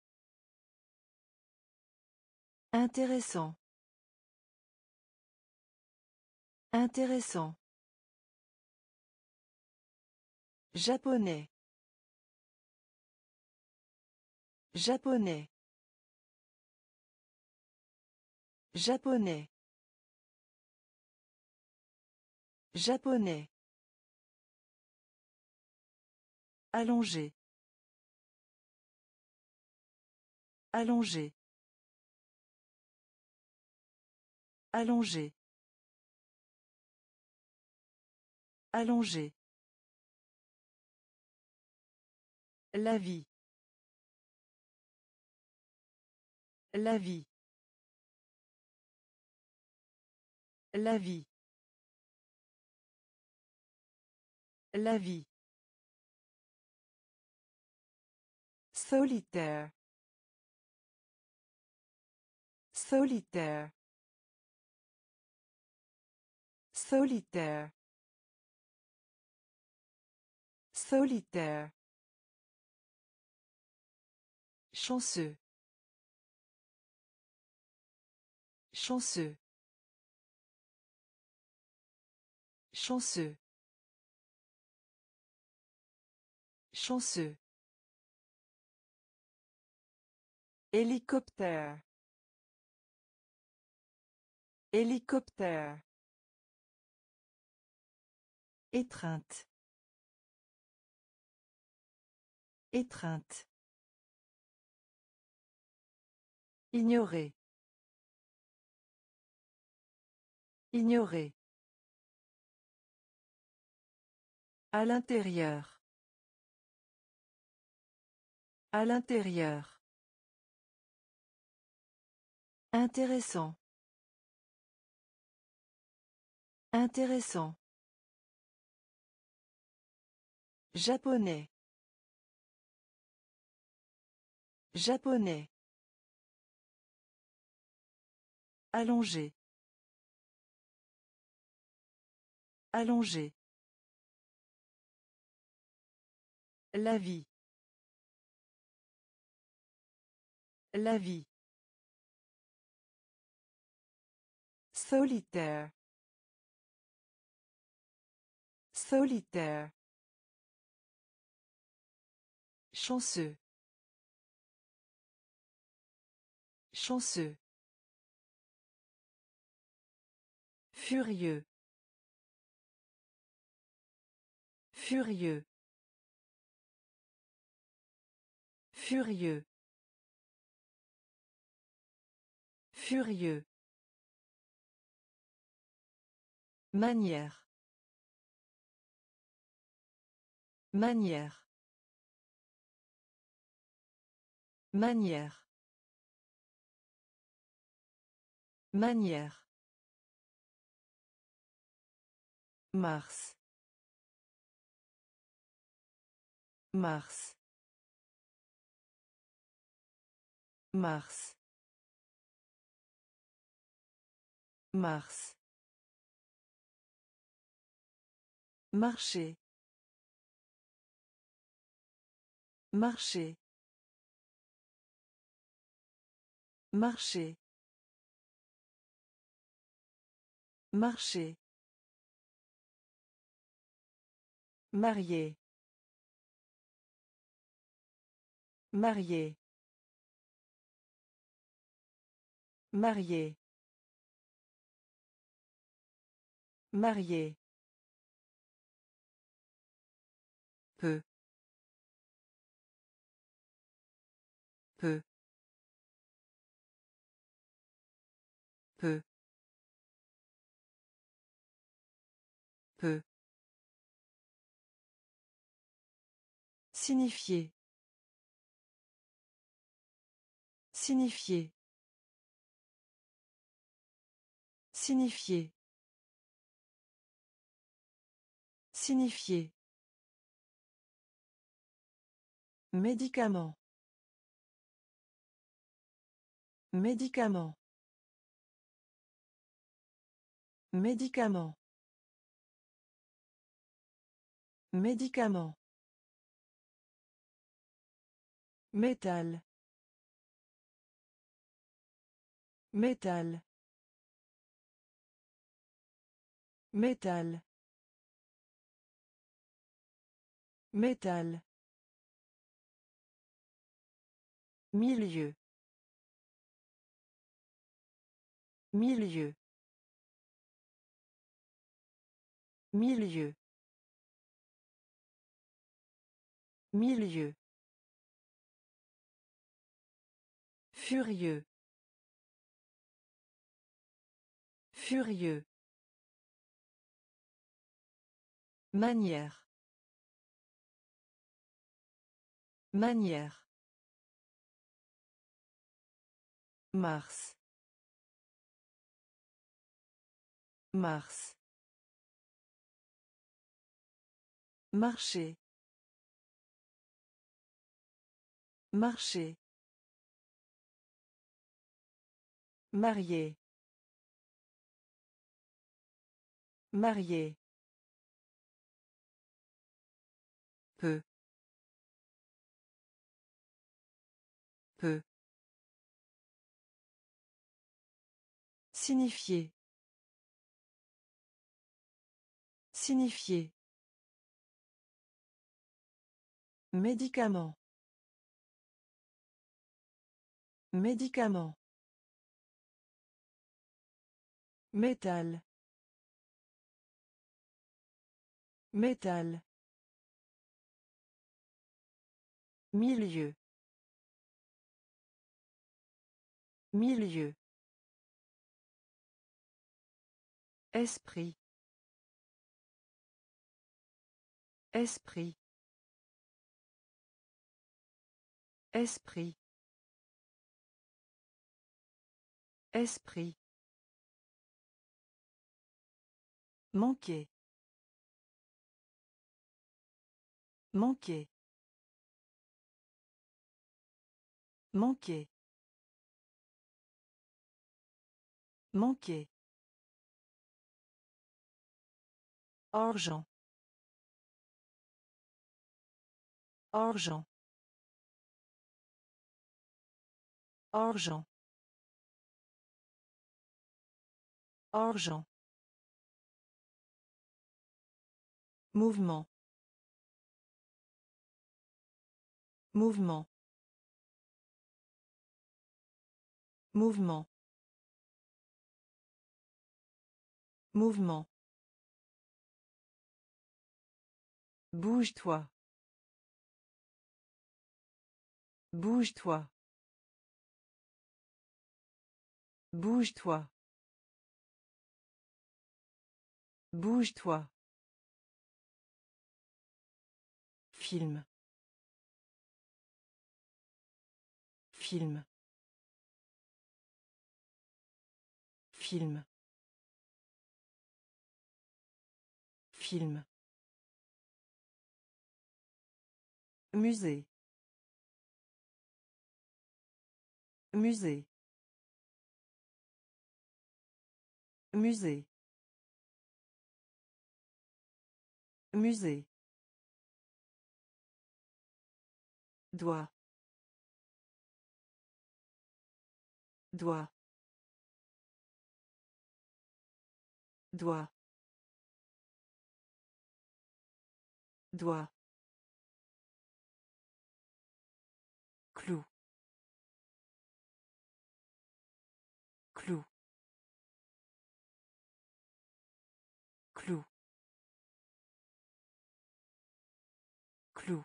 Intéressant. Intéressant. Japonais. Japonais. Japonais. Japonais. Allongé. Allongé. Allongé. Allongé. La vie. La vie. La vie. La vie. Solitaire. Solitaire. Solitaire. Solitaire. Chanceux. Chanceux. Chanceux. Chanceux. Hélicoptère. Hélicoptère. Étreinte. Étreinte. Ignorer. Ignorer. À l'intérieur. À l'intérieur. Intéressant. Intéressant. Japonais. Japonais. Allongé. Allongé. La vie. La vie. Solitaire. Solitaire. Chanceux. Chanceux. Furieux. Furieux. Furieux. Furieux. Manière. Manière. Manière. Manière. Mars. Mars. Mars. Mars. Marcher. Marcher. Marcher. Marcher. Marié. Marié. Marié. Marié. Peu. Peu. Peu. Peu. Signifier. Signifier. Signifier. Signifier. Médicament. Médicament. Médicament. Médicament. Métal. Métal. Métal. Métal. Milieu. Milieu. Milieu. Milieu. Furieux. Furieux. Manière. Manière. Mars. Mars. Marcher. Marcher. Marié. Marié. Peu. Peu. Signifier. Signifier. Médicament. Médicament. Métal. Métal. Milieu. Milieu. Esprit. Esprit. Esprit. Esprit. Manquer. Manquer. Manquer. Manquer. Argent. Argent. Argent. Argent. Mouvement. Mouvement. Mouvement. Mouvement. Bouge-toi. Bouge-toi. Bouge-toi. Bouge-toi. Film. Film. Film. Film. Musée. Musée. Musée. Musée. Doigt. Doigt. Doigt. Doigt. Clou. Clou. Clou. Clou.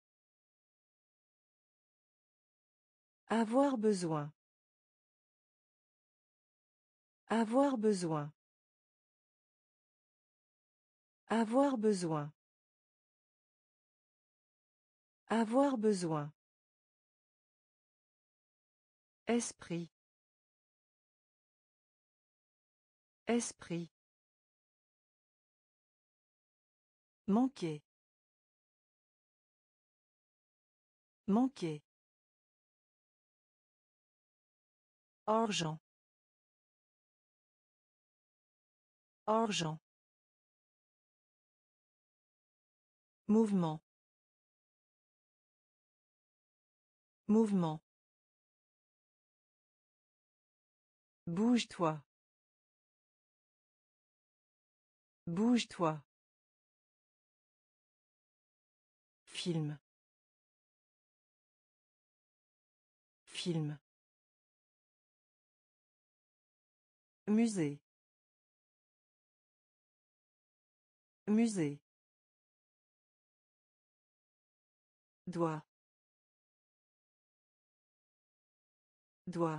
Avoir besoin. Avoir besoin. Avoir besoin. Avoir besoin. Esprit. Esprit. Manquer. Manquer. Argent. Argent. Mouvement. Mouvement. Bouge-toi. Bouge-toi. Film. Film. Musée. Musée. Doigt. Doigt.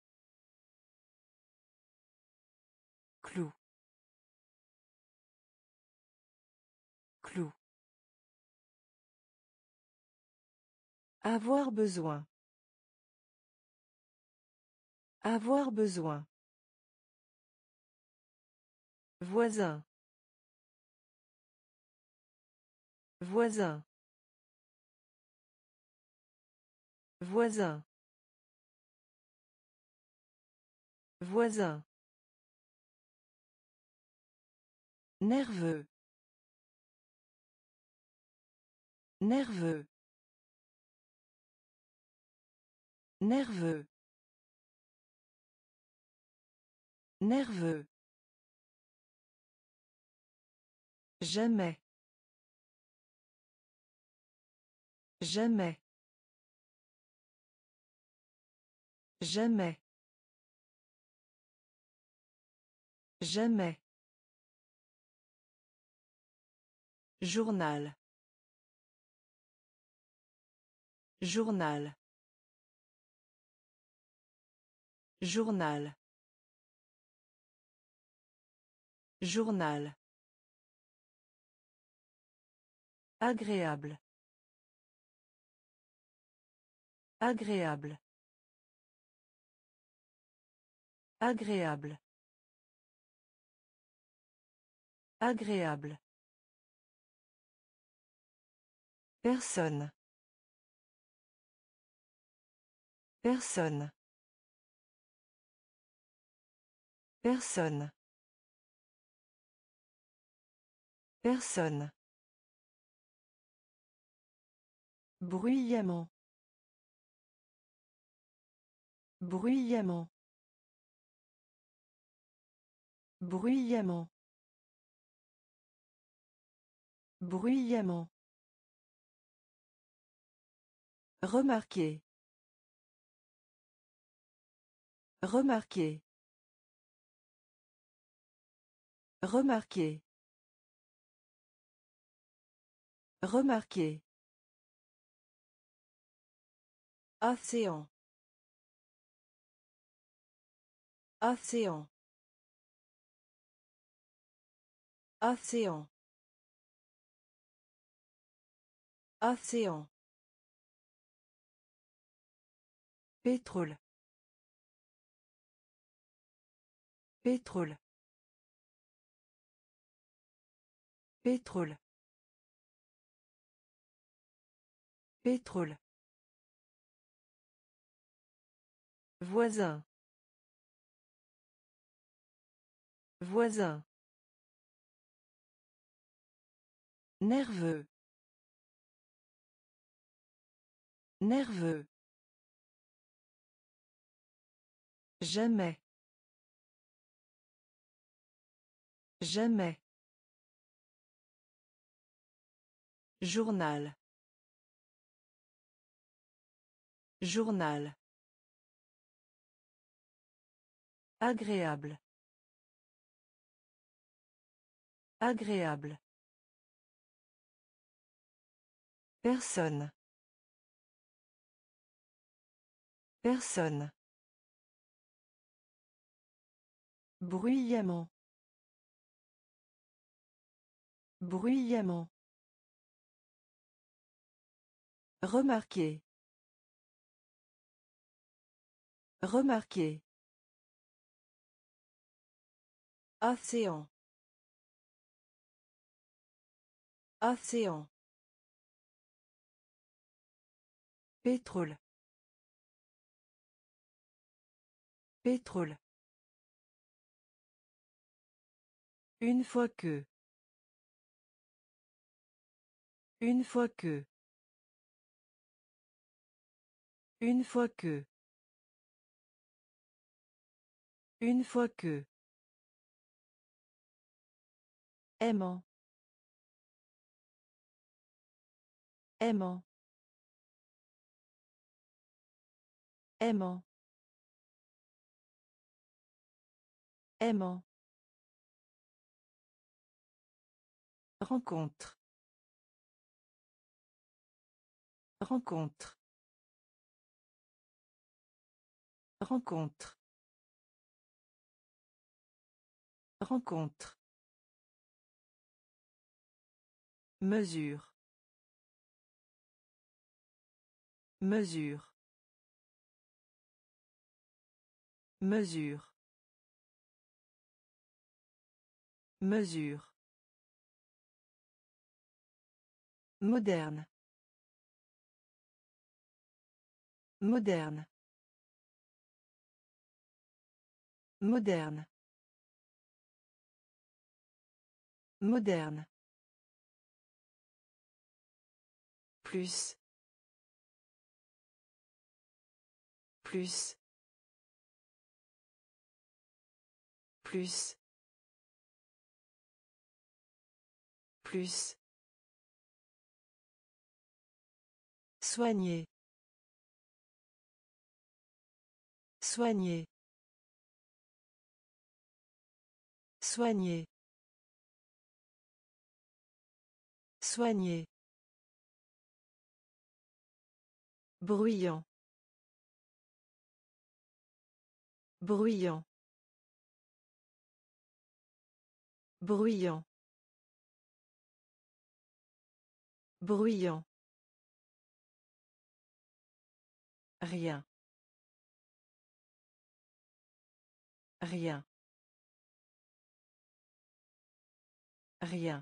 Clou. Clou. Avoir besoin. Avoir besoin. Voisin. Voisin. Voisin. Voisin. Nerveux. Nerveux. Nerveux. Nerveux. Jamais. Jamais. Jamais. Jamais. Journal. Journal. Journal. Journal. Agréable. Agréable. Agréable. Agréable. Personne. Personne. Personne. Personne. Bruyamment. Bruyamment. Bruyamment. Bruyamment. Remarquer. Remarquer. Remarquer. Remarquer. Océan. Océan. Océan. Océan. Pétrole. Pétrole. Pétrole. Pétrole. Voisin. Voisin. Nerveux. Nerveux. Jamais. Jamais. Journal. Journal. Agréable. Agréable. Personne. Personne. Bruyamment. Bruyamment. Remarquer. Remarquer. Océan. Océan. Pétrole. Pétrole. Une fois que. Une fois que. Une fois que. Une fois que. Aimant. Aimant. Aimant. Aimant. Rencontre. Rencontre. Rencontre. Rencontre. Mesure. Mesure. Mesure. Mesure. Moderne. Moderne. Moderne. Moderne. Plus. Plus. Plus. Plus. Soigner. Soigner. Soigner. Soigner. Bruyant. Bruyant. Bruyant. Bruyant. Rien. Rien. Rien.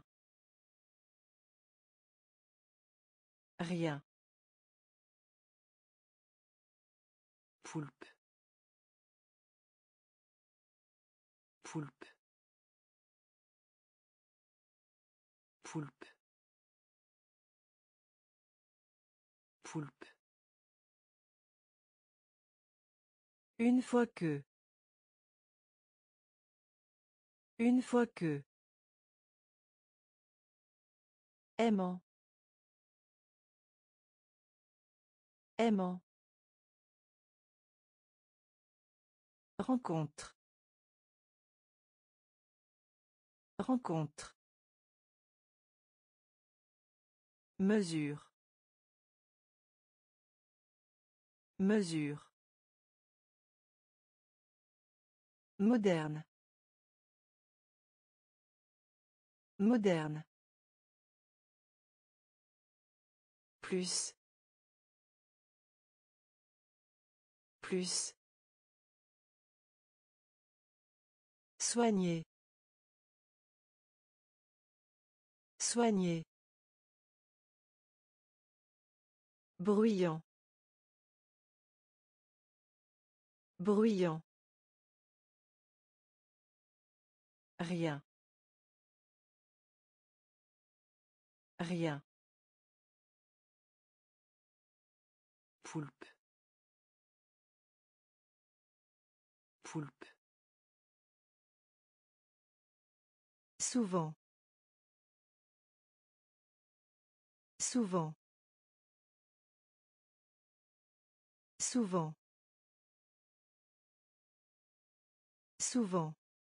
Rien. Poulpe. Poulpe. Poulpe. Poulpe. Une fois que. Une fois que. Aimant. Aimant. Rencontre. Rencontre. Mesure. Mesure. Moderne. Moderne. Plus. Plus. Soigner. Soigner. Bruyant. Bruyant. Rien. Rien. Poulpe. Poulpe. Souvent. Souvent. Souvent. Souvent.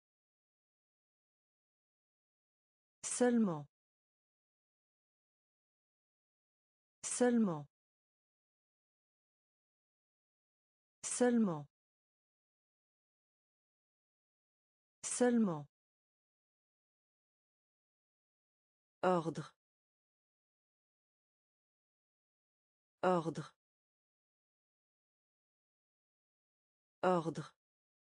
Seulement. Seulement. Seulement. Seulement. Ordre. Ordre. Ordre.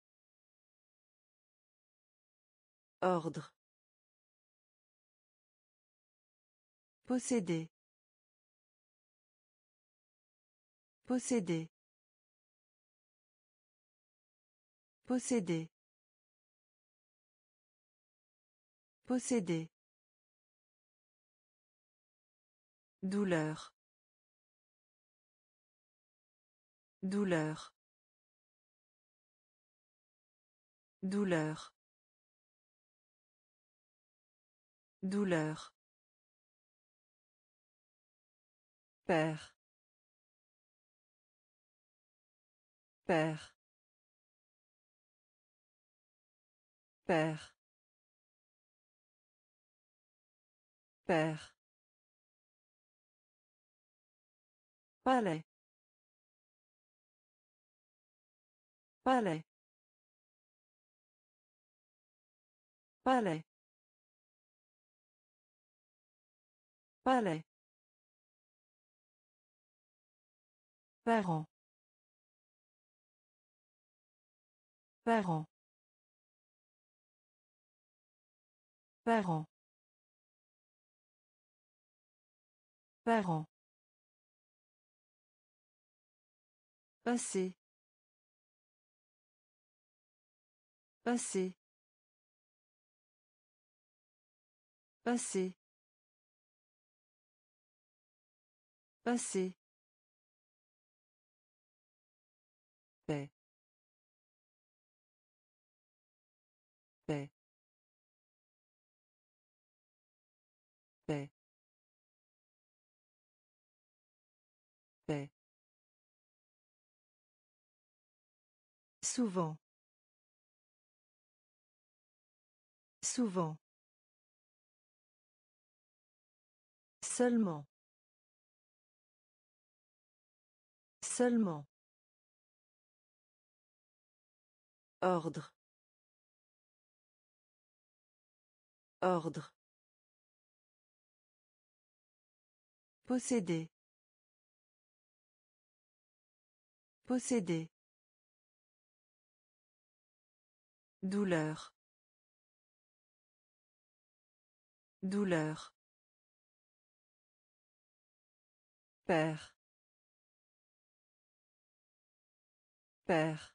Ordre. Posséder. Posséder. Posséder. Posséder. Douleur. Douleur. Douleur. Douleur. Père. Père. Père. Père. Palais. Palais. Palais. Palais. Parent. Parent. Parent. Parent. Passé. Passé. Passé. Passé. Paix. Paix. Paix. Paix. Souvent. Souvent. Seulement. Seulement. Ordre. Ordre. Posséder. Posséder. Douleur. Douleur. Père. Père.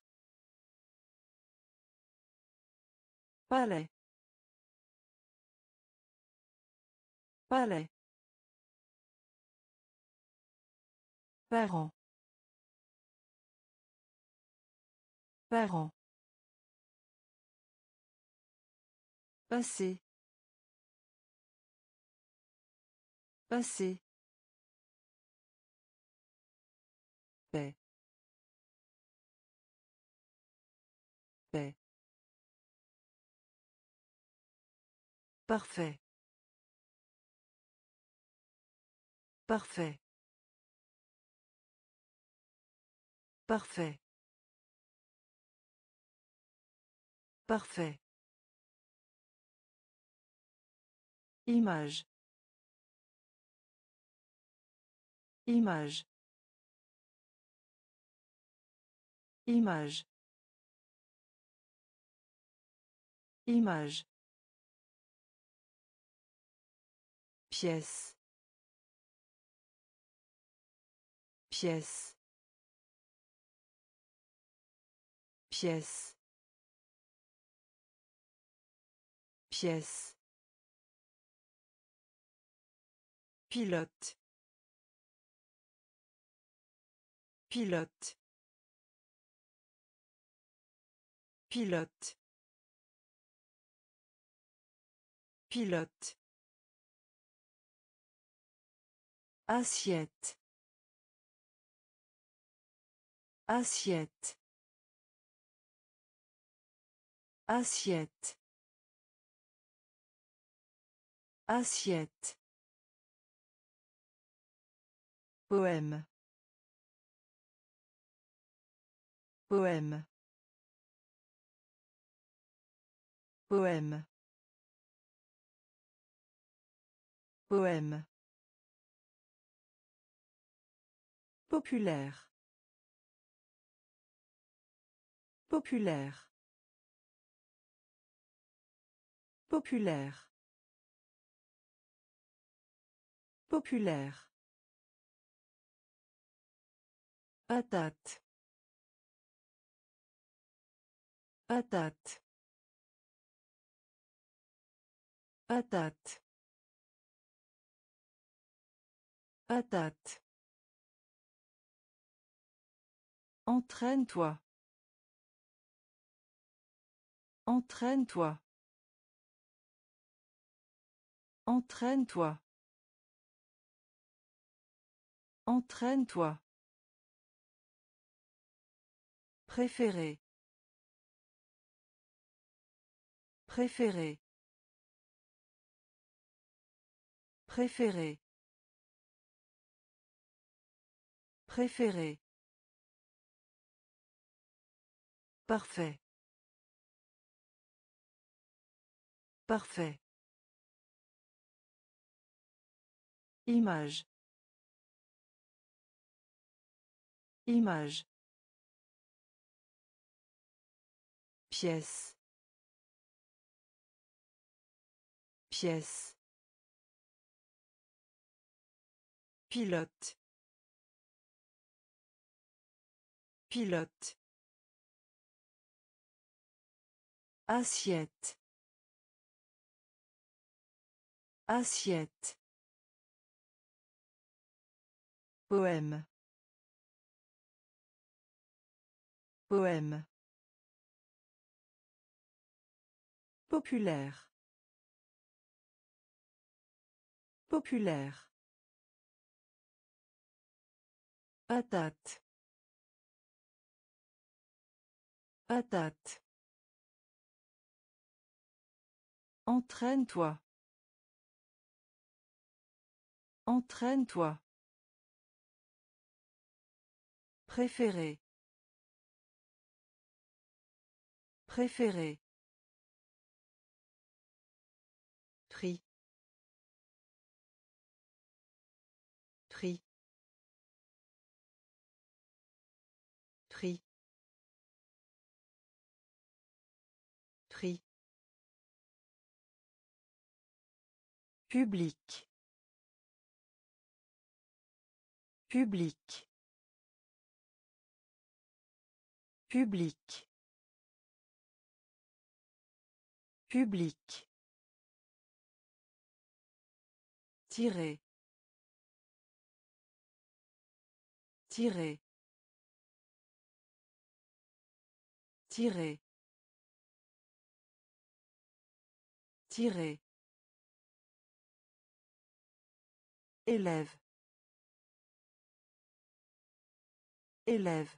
Palais. Palais. Parent. Parent. Passé. Passé. Paix. Paix. Parfait. Parfait. Parfait. Parfait. Image. Image. Image. Image. Pièce. Pièce. Pièce. Pièce. Pilote. Pilote. Pilote. Pilote. Assiette. Assiette. Assiette. Assiette. Poème. Poème. Poème. Poème. Populaire. Populaire. Populaire. Populaire. Patate. Patate. Patate. Patate. Entraîne-toi. Entraîne-toi. Entraîne-toi. Entraîne-toi. Préféré. Préféré. Préféré. Préféré. Parfait. Parfait. Image. Image. Pièce. Pièce. Pilote. Pilote. Assiette. Assiette. Poème. Poème. Populaire. Populaire. Patate. Patate. Entraîne-toi. Entraîne-toi. Préféré. Préféré. Tri. Tri. Tri. Tri. Public. Public. Public. Public. Tirer. Tirer. Tirer. Tirer. Élève. Élève.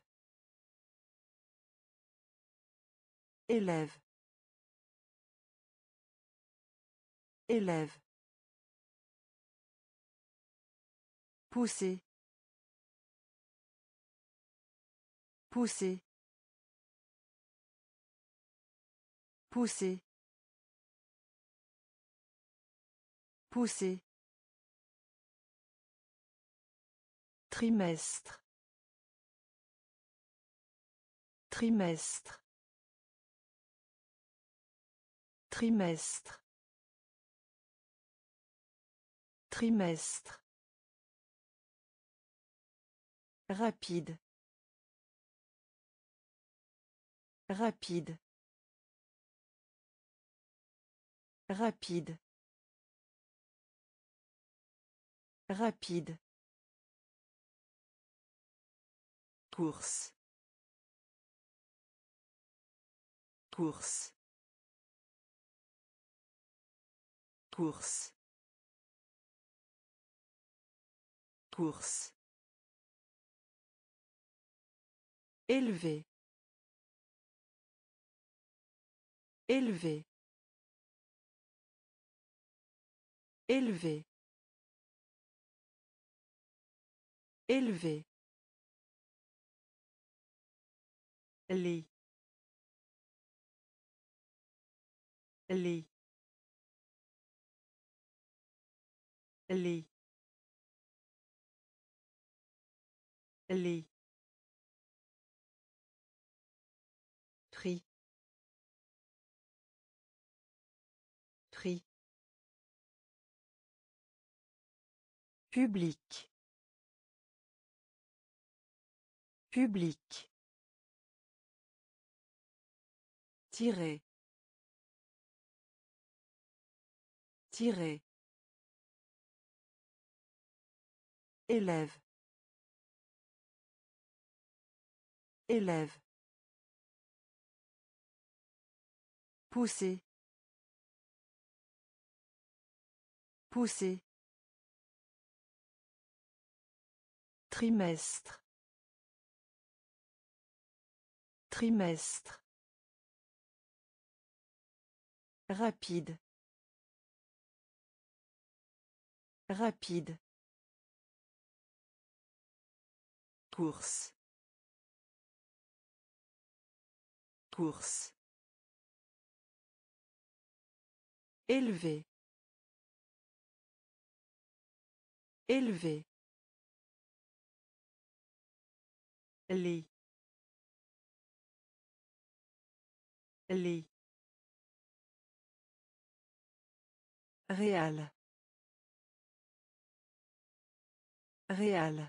Élève. Élève. Pousser. Pousser. Pousser. Pousser. Trimestre. Trimestre. Trimestre. Trimestre. Rapide. Rapide. Rapide. Rapide. Course. Course. Course. Course. Élevé. Élevé. Élevé. Élevé. Lit. Lit. Lit. Lit. Tri. Tri. Public. Public. Tirer. Tirer. Élève. Élève. Pousser. Pousser. Trimestre. Trimestre. Rapide. Rapide. Course. Course. Élevé. Élevé. Lit. Lit. Réal. Réal.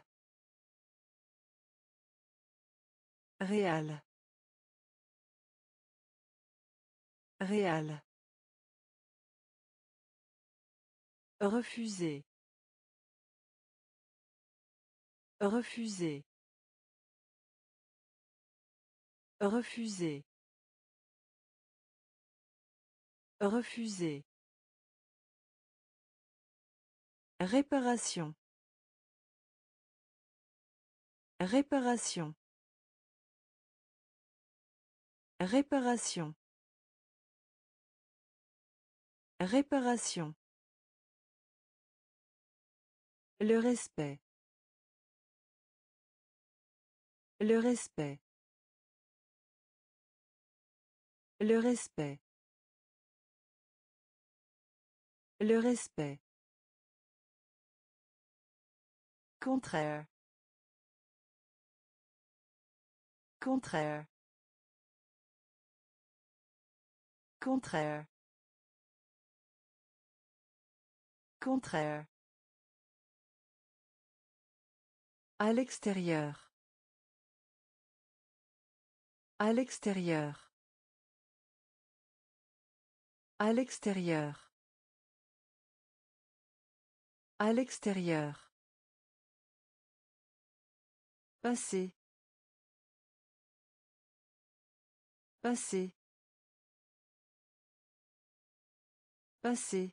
Réal. Réal. Refuser. Refuser. Refuser. Refuser. Réparation. Réparation. Réparation. Réparation. Le respect. Le respect. Le respect. Le respect. Contraire. Contraire. Contraire. Contraire. À l'extérieur. À l'extérieur. À l'extérieur. À l'extérieur. Passer. Passer. Passer.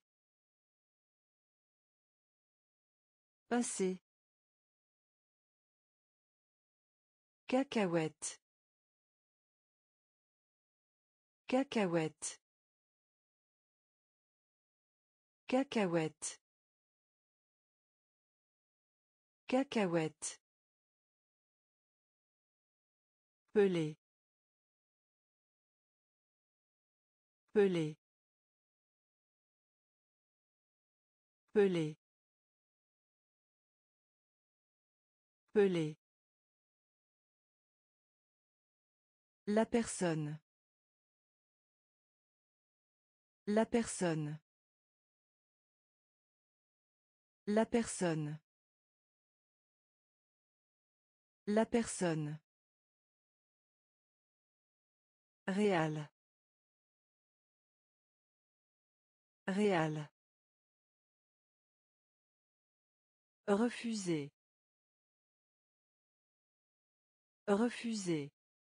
Passer. Cacahuète. Cacahuète. Cacahuète. Cacahuète. Pelé. Pelé. Pelé. Pelé. La personne. La personne. La personne. La personne. Réal. Réal. Refuser. Refuser.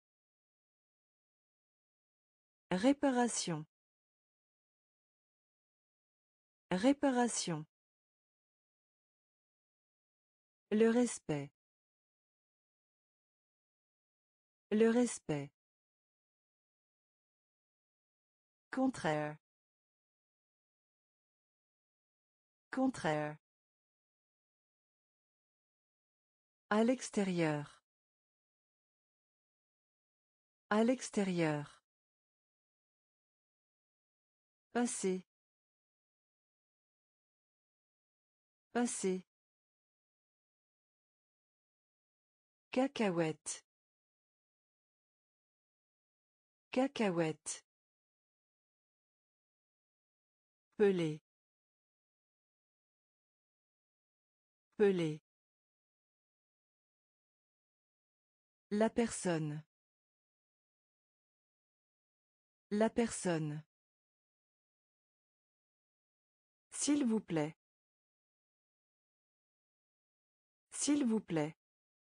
Réparation. Réparation. Le respect. Le respect. Contraire. Contraire. À l'extérieur. À l'extérieur. Passer. Passer. Cacahuète. Cacahuète. Pelé. Pelé. La personne. La personne. S'il vous plaît. S'il vous plaît.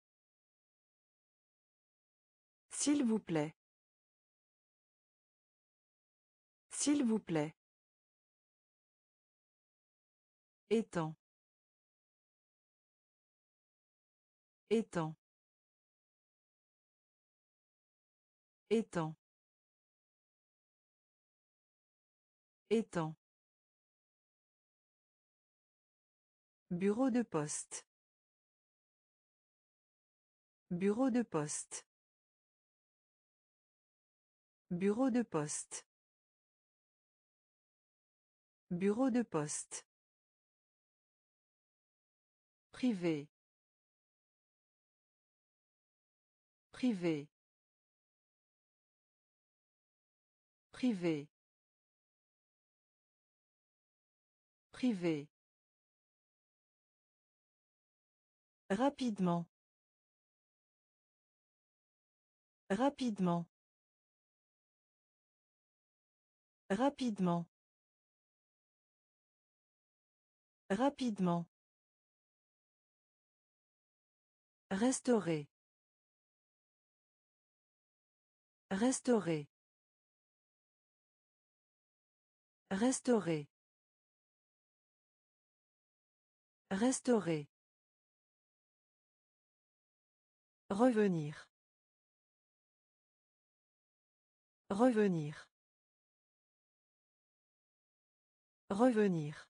S'il vous plaît. S'il vous plaît. Étang. Étang. Étang. Étang. Bureau de poste. Bureau de poste. Bureau de poste. Bureau de poste. Privé. Privé. Privé. Privé. Rapidement. Rapidement. Rapidement. Rapidement. Restaurer. Restaurer. Restaurer. Restaurer. Revenir. Revenir. Revenir.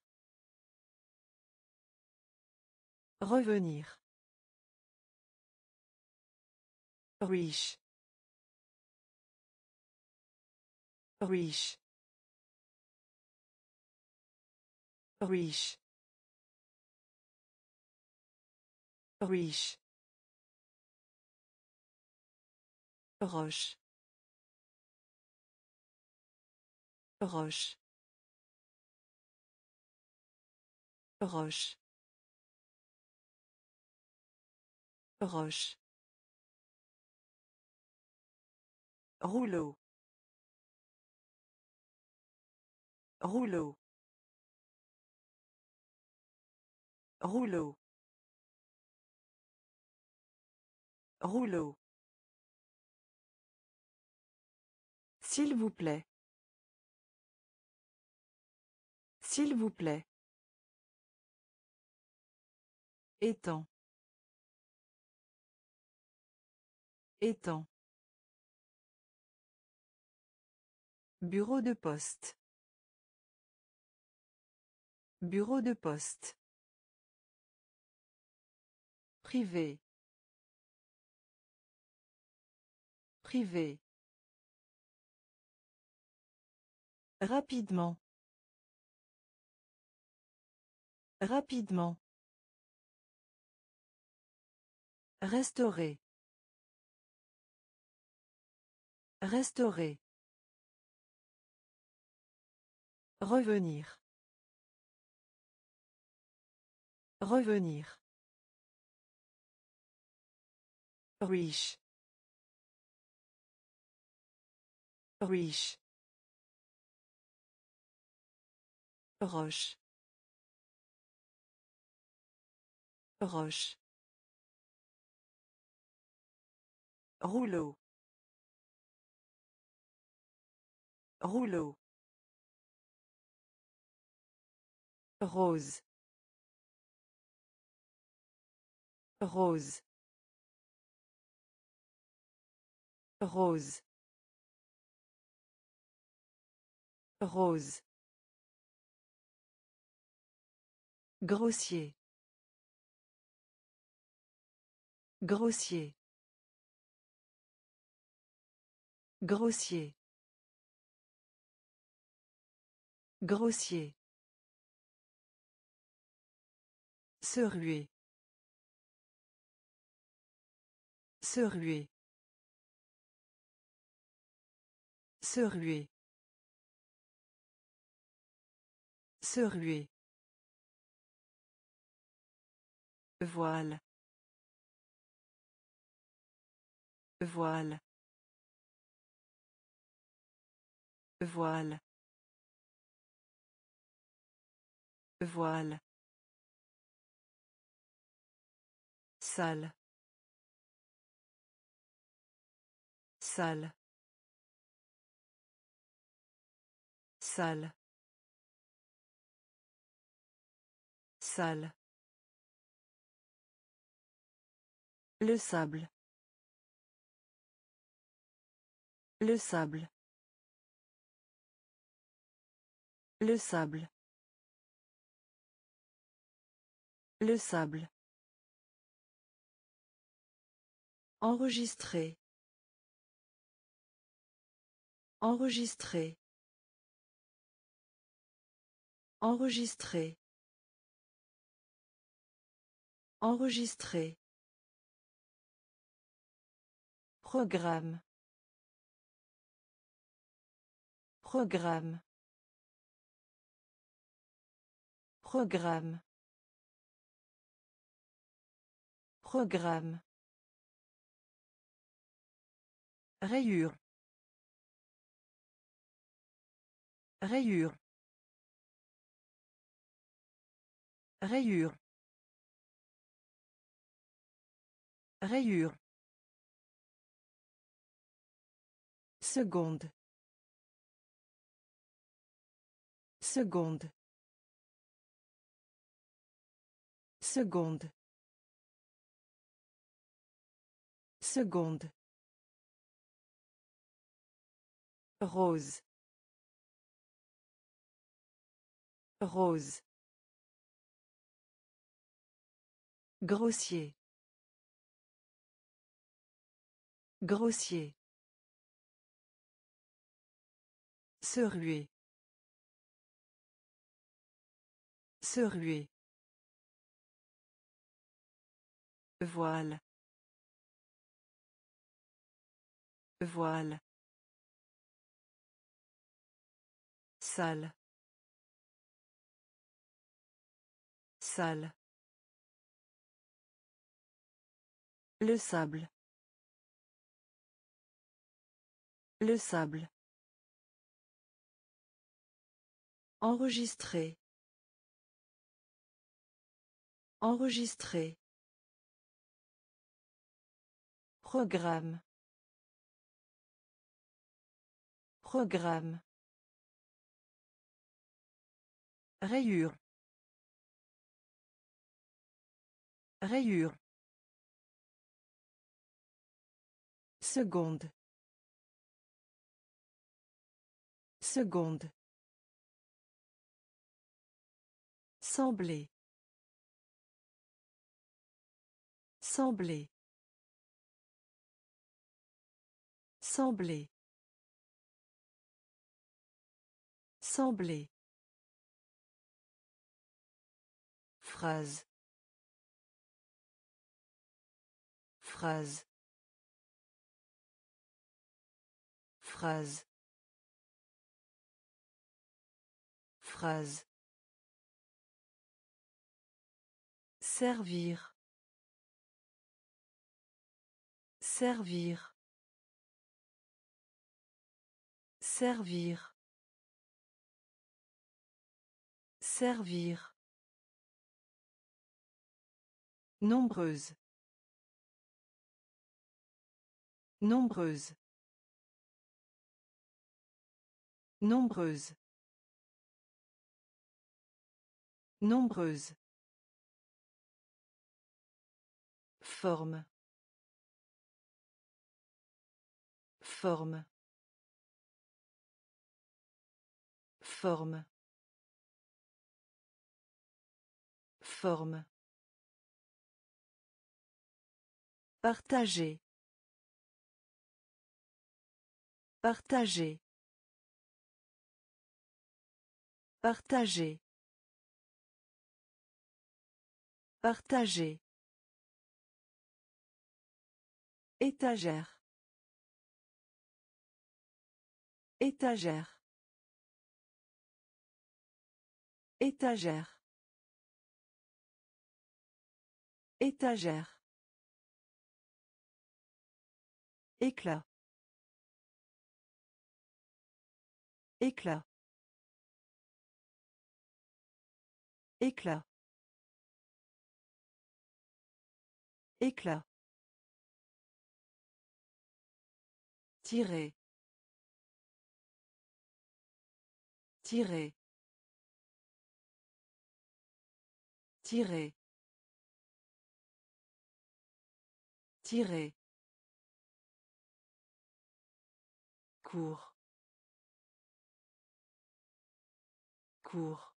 Revenir. Riche. Riche. Riche. Riche. Roche. Roche. Roche. Roche. Rouleau. Rouleau. Rouleau. Rouleau. S'il vous plaît. S'il vous plaît. Étang. Étang. Bureau de poste. Bureau de poste. Privé. Privé. Rapidement. Rapidement. Restaurer. Restaurer. Revenir. Revenir. Riche. Riche. Roche. Roche. Rouleau. Rouleau. Rose. Rose. Rose. Rose. Grossier. Grossier. Grossier. Grossier. Se ruer. Se ruer. Se ruer. Se ruer. Voile. Voile. Voile. Voile. Salle. Salle. Salle. Salle. Le sable. Le sable. Le sable. Le sable. Enregistrer. Enregistrer. Enregistrer. Enregistrer. Programme. Programme. Programme. Programme. Rayure. Rayure. Rayure. Rayure. Seconde. Seconde. Seconde. Seconde. Rose. Rose. Grossier. Grossier. Se ruer. Se ruer. Voile. Voile. Salle. Salle. Le sable. Le sable. Enregistrer. Enregistrer. Programme. Programme. Rayure. Rayure. Seconde. Seconde. Sembler. Sembler. Sembler. Sembler. Phrase. Phrase. Phrase. Phrase. Servir. Servir. Servir. Servir. Nombreuse. Nombreuse. Nombreuse. Nombreuse. Forme. Forme. Forme. Forme. Partager. Partager. Partager. Partager. Étagère. Étagère. Étagère. Étagère. Éclat. Éclat. Éclat. Éclat. Tirer. Tirer. Tirer. Tirer. Cours. Cours.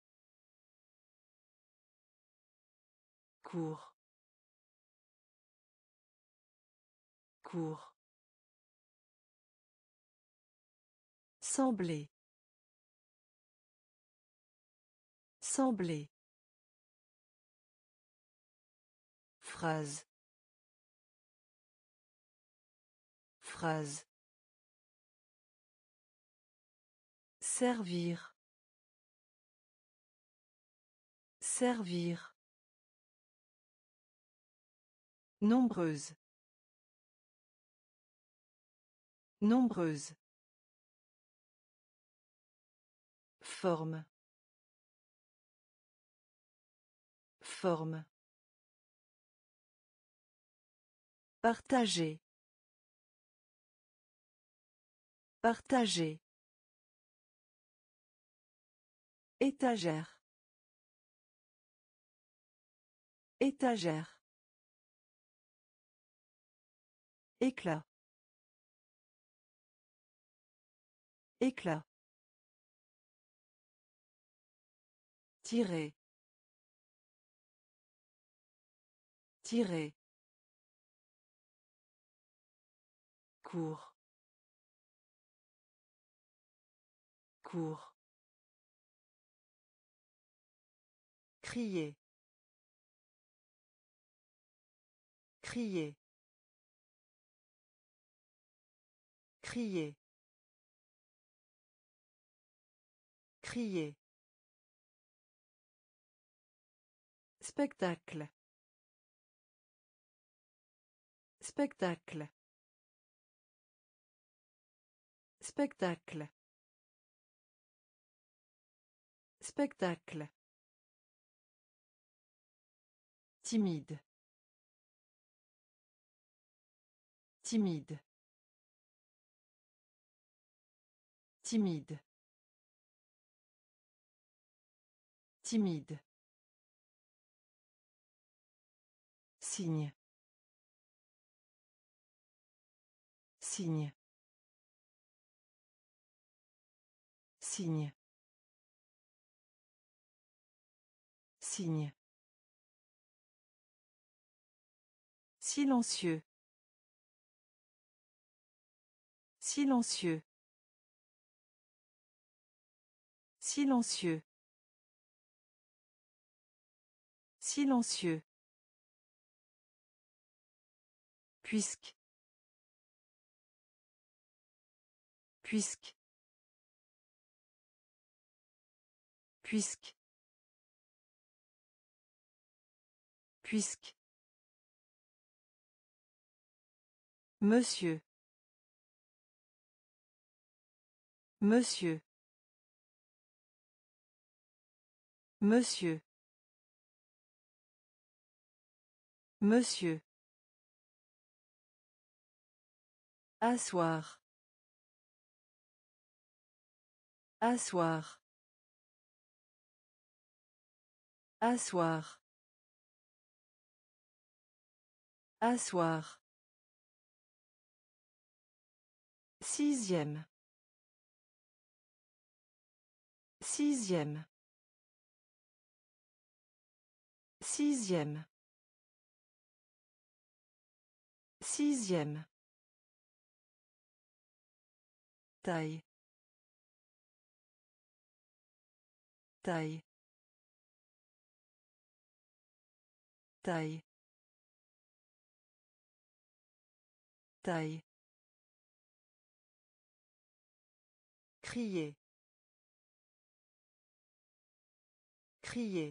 Cours. Cours. Sembler. Sembler. Phrase. Phrase. Servir. Servir. Nombreuse. Nombreuse. Forme. Forme. Partager. Partager. Étagère. Étagère. Éclat. Éclat. Tirer. Tirer. Cours. Cours. Crier. Crier. Crier. Crier. Spectacle. Spectacle. Spectacle. Spectacle. Timide. Timide. Timide. Timide. Signe. Signe. Signe. Signe. Silencieux. Silencieux. Silencieux. Silencieux. Puisque. Puisque. Puisque. Puisque. Monsieur. Monsieur. Monsieur. Monsieur. Asseoir. Asseoir. Asseoir. Asseoir. Sixième. Sixième. Sixième. Sixième. Taille. Taille. Taille. Taille. Crier. Crier.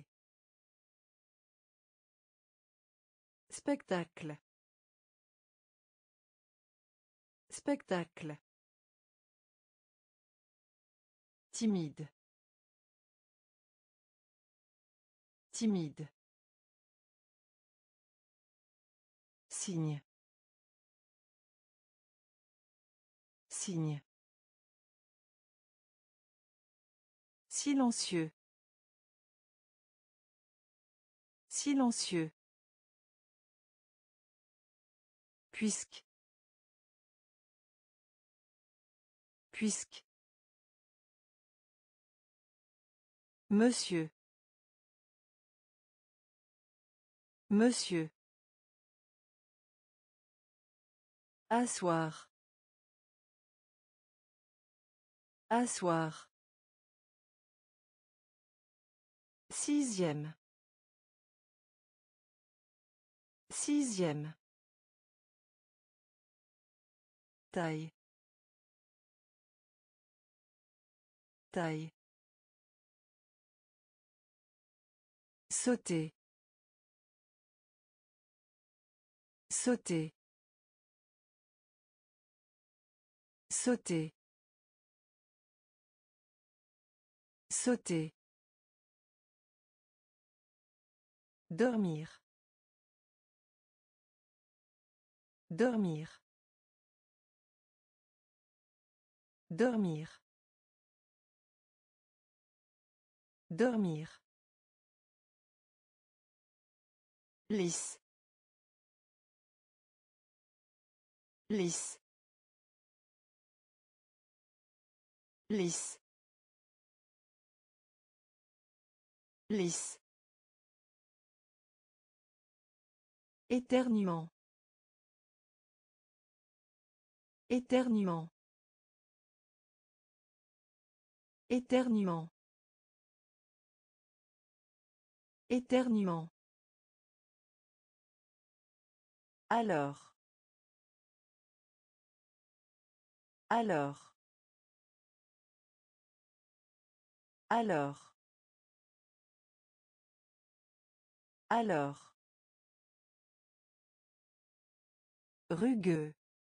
Spectacle. Spectacle. Timide. Timide. Signe. Signe. Silencieux. Silencieux. Puisque. Puisque. Monsieur. Monsieur. Asseoir. Asseoir. Sixième. Sixième. Taille. Taille. Sauter. Sauter. Sauter. Sauter. Dormir. Dormir. Dormir. Dormir. Lisse. Lisse. Lisse. Lisse. Éternuement. Éternuement. Éternuement. Éternuement. Alors. Alors. Alors. Alors. Rugueux.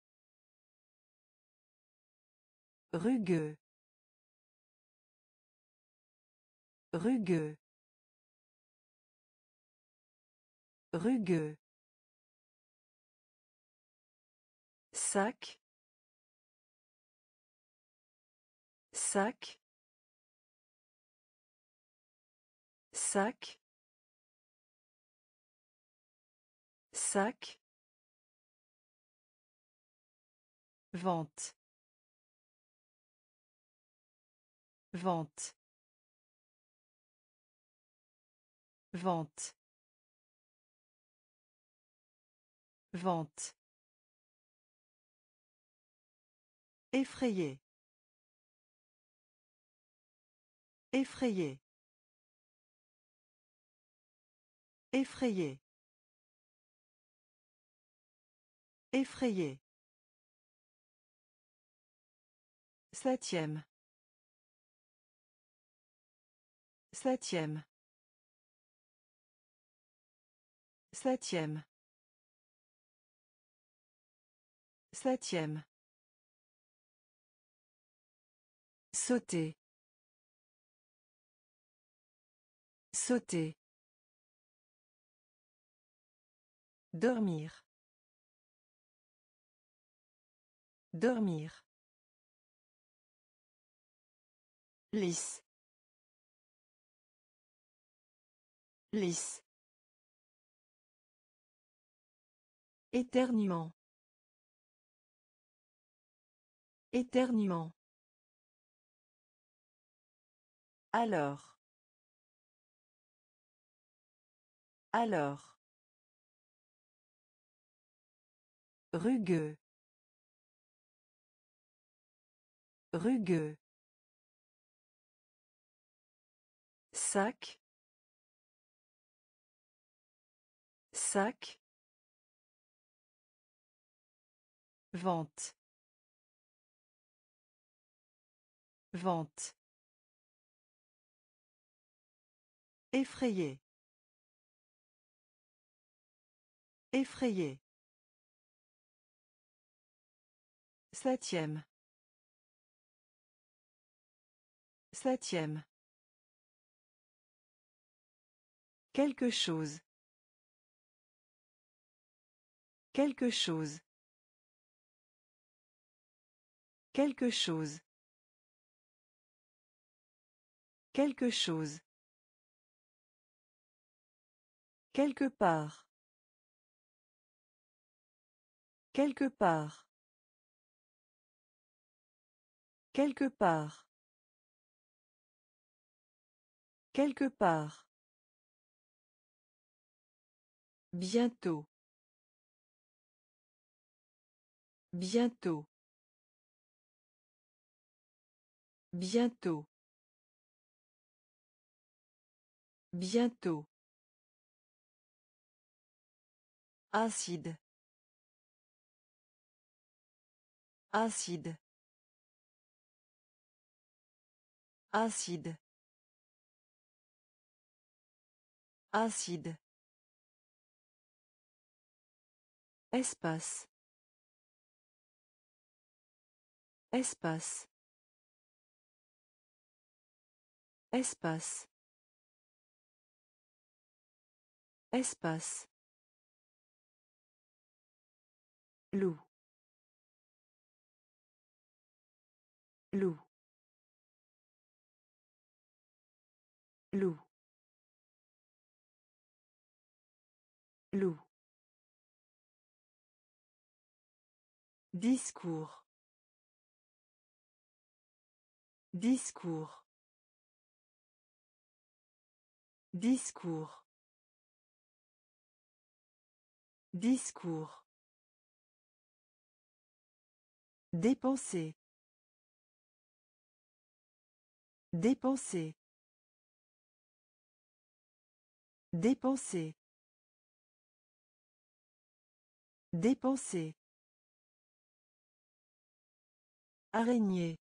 Rugueux. Rugueux. Rugueux. Sac. Sac. Sac. Sac. Vente. Vente. Vente. Vente. Effrayé. Effrayé. Effrayé. Effrayé. Septième. Septième. Septième. Septième. Sauter. Sauter. Dormir. Dormir. Lisse. Lisse. Éternuement. Éternuement. Alors. Alors. Rugueux. Rugueux. Sac. Sac. Vente. Vente. Effrayé. Effrayé. Septième. Septième. Quelque chose. Quelque chose. Quelque chose. Quelque chose. Quelque part. Quelque part. Quelque part. Quelque part. Bientôt. Bientôt. Bientôt. Bientôt. Acide. Acide. Acide. Acide. Espace. Espace. Espace. Espace. Loup. Loup. Loup. Loup. Discours. Discours. Discours. Discours. Dépenser. Dépenser. Dépenser. Dépenser. Araignée.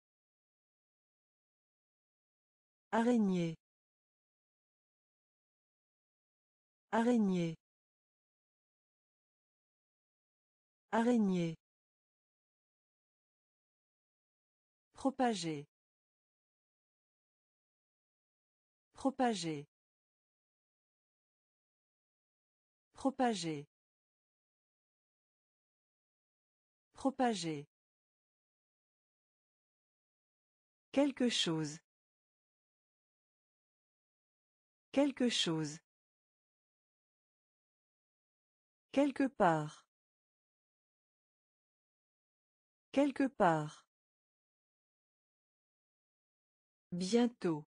Araignée. Araignée. Araignée. Propager. Propager. Propager. Propager. Quelque chose. Quelque chose. Quelque part. Quelque part. Bientôt.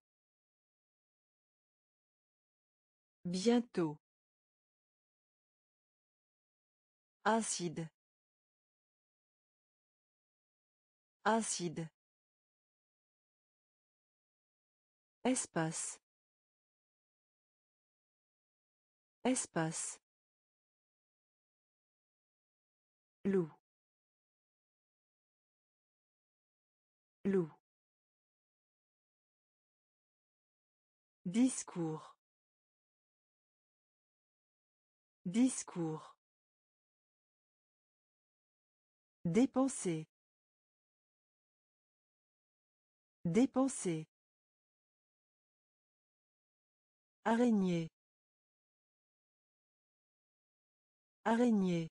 Bientôt. Acide. Acide. Espace. Espace. Loup. Loup. Discours. Discours. Dépenser. Dépenser. Araignée. Araignée.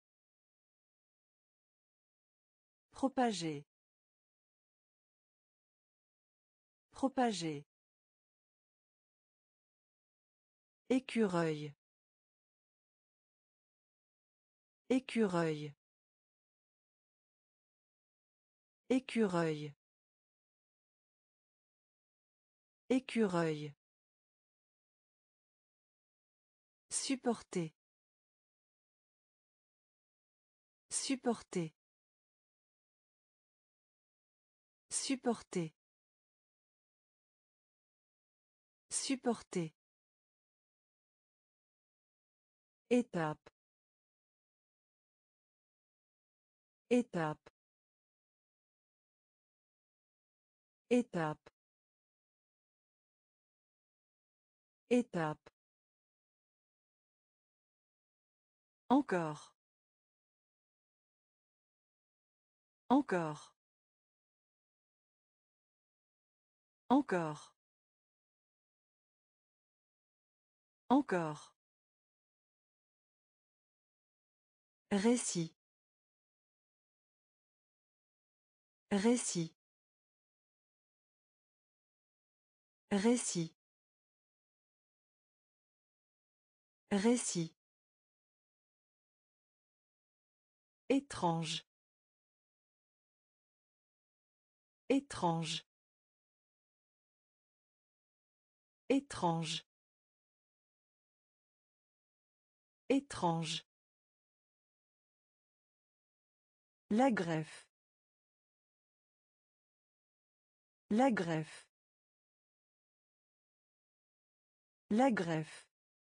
Propager. Propager. Écureuil. Écureuil. Écureuil. Écureuil. Supporter. Supporter. Supporter. Supporter. Étape. Étape. Étape. Étape. Encore. Encore. Encore. Encore. Récit. Récit. Récit. Récit. Étrange. Étrange. Étrange. Étrange. La greffe. La greffe. La greffe.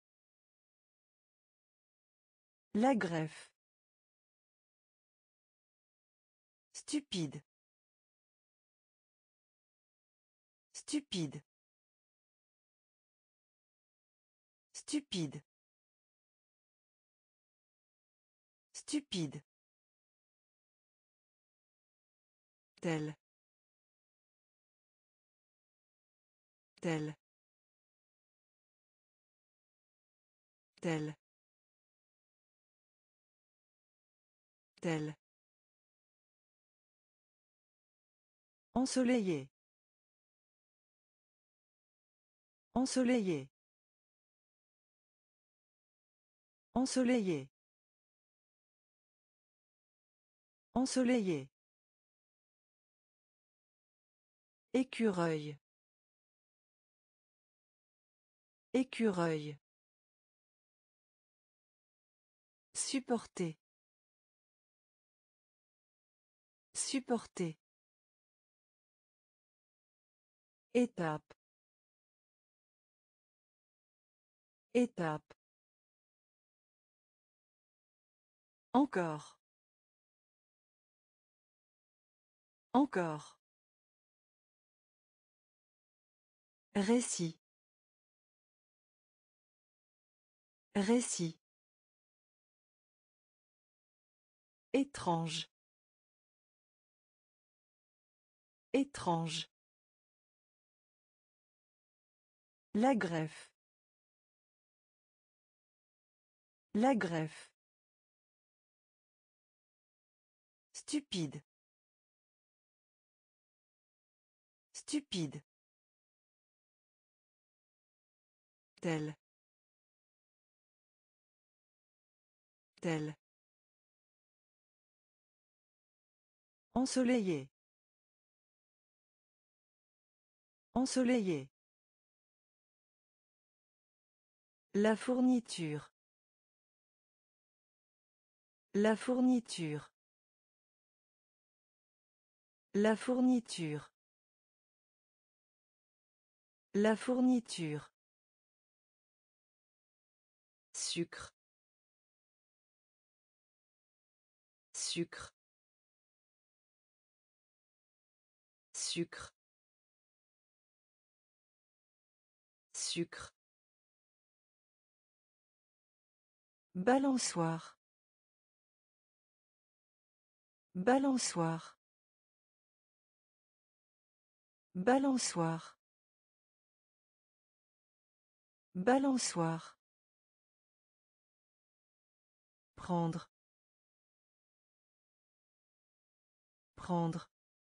La greffe. Stupide. Stupide. Stupide. Stupide. Tel. Tel. Tel. Tel. Ensoleillé. Ensoleillé. Ensoleillé. Ensoleillé. Écureuil. Écureuil. Supporter. Supporter. Étape. Étape. Encore. Encore. Récit. Récit. Étrange. Étrange. La greffe. La greffe. Stupide. Stupide. Tel. Tel. Ensoleillé. Ensoleillé. La fourniture. La fourniture. La fourniture. La fourniture. Sucre. Sucre. Sucre. Sucre. Balançoire. Balançoire. Balançoire. Balançoire. Prendre. Prendre.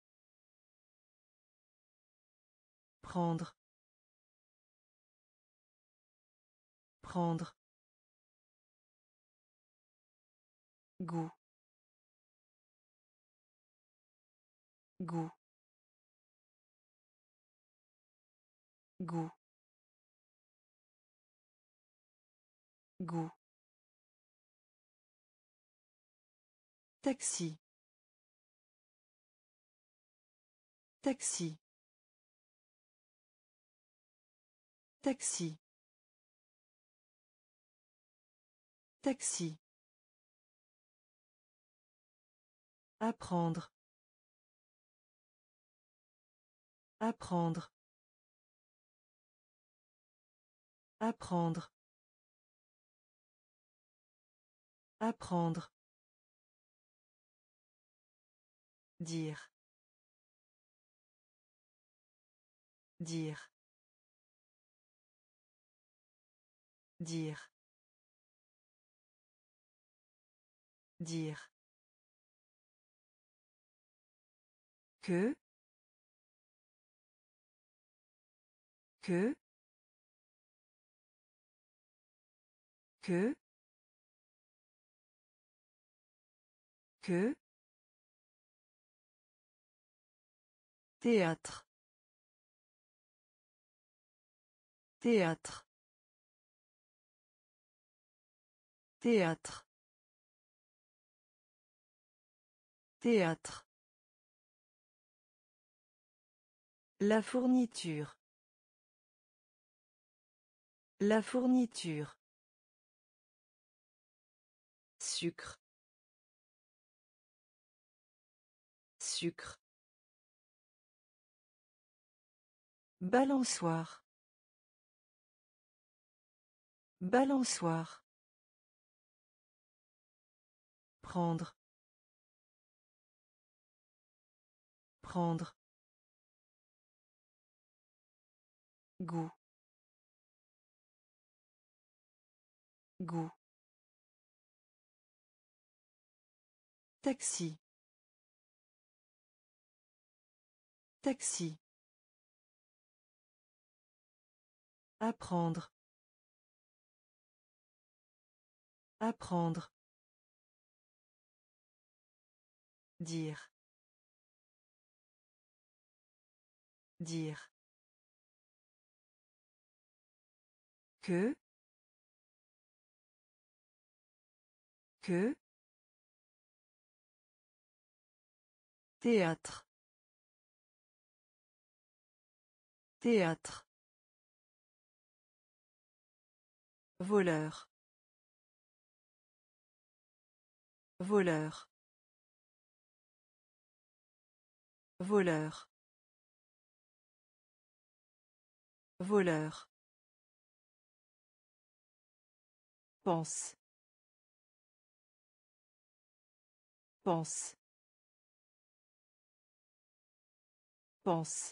Prendre. Prendre. Goût. Goût. Goût. Goût. Taxi. Taxi. Taxi. Taxi. Apprendre. Apprendre. Apprendre. Apprendre. Dire. Dire. Dire. Dire. Que. Que. Que. Que. Théâtre. Théâtre. Théâtre. Théâtre. La fourniture. La fourniture. Sucre. Sucre. Balançoire. Balançoire. Prendre. Prendre. Goût. Goût. Taxi. Taxi. Apprendre. Apprendre. Dire. Dire. Que. Que. Théâtre. Théâtre. Voleur. Voleur. Voleur. Voleur. Pense. Pense. Pense.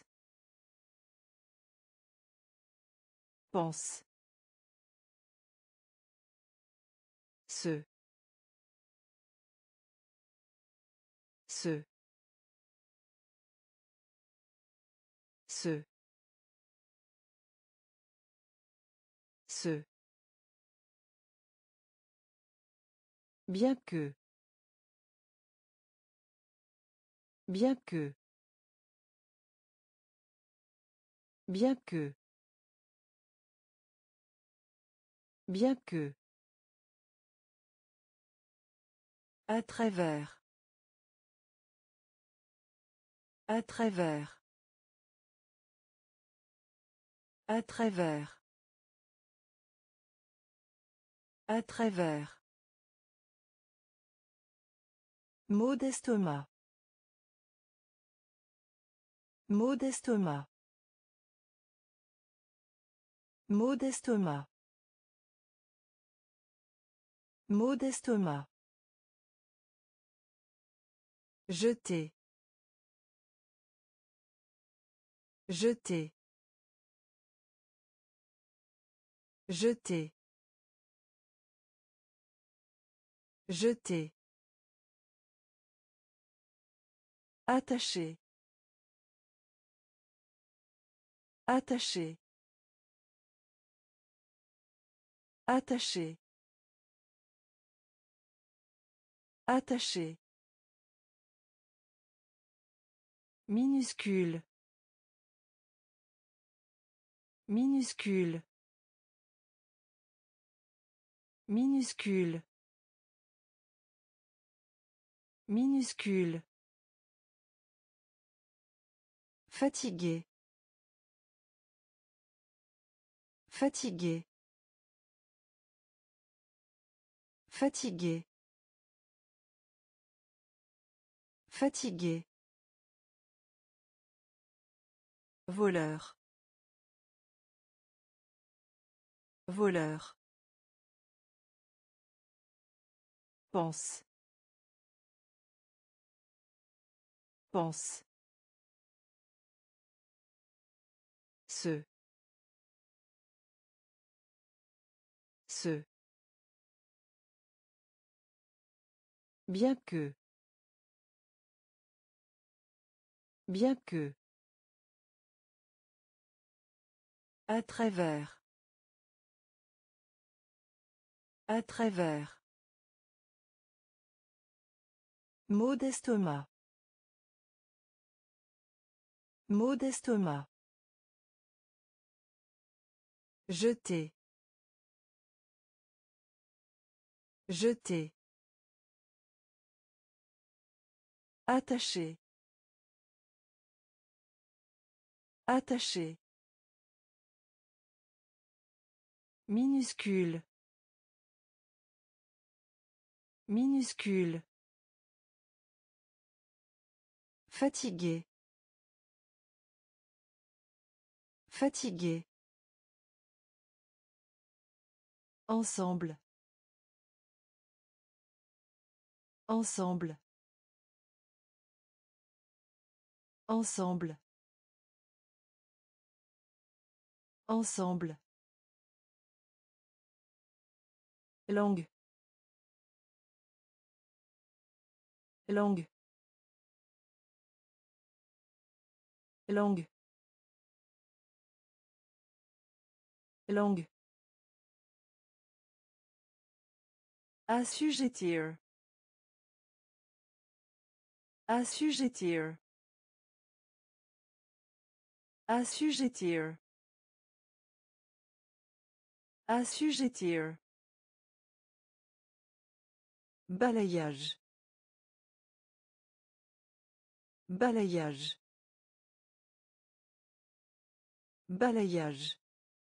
Pense. Ce. Ce. Ce. Ce. Bien que. Bien que. Bien que. Bien que. À travers. À travers. À travers. À travers. Mot d'estomac. Mot d'estomac. Mot d'estomac. Mot d'estomac. Jeter. Jeter. Jeter. Jeter. Attaché. Attaché. Attaché. Attaché. Minuscule. Minuscule. Minuscule. Minuscule. Fatigué. Fatigué. Fatigué. Fatigué. Voleur. Voleur. Pense. Pense. Ce. Ce. Bien que. Bien que. À travers. À travers. Mot d'estomac. Mot d'estomac. Jeter. Jeter. Attaché. Attaché. Minuscule. Minuscule. Fatigué. Fatigué. Ensemble. Ensemble. Ensemble. Ensemble. Langue. Langue. Langue. Langue. Assujettir. Assujettir. Assujettir. Assujettir. Balayage. Balayage. Balayage.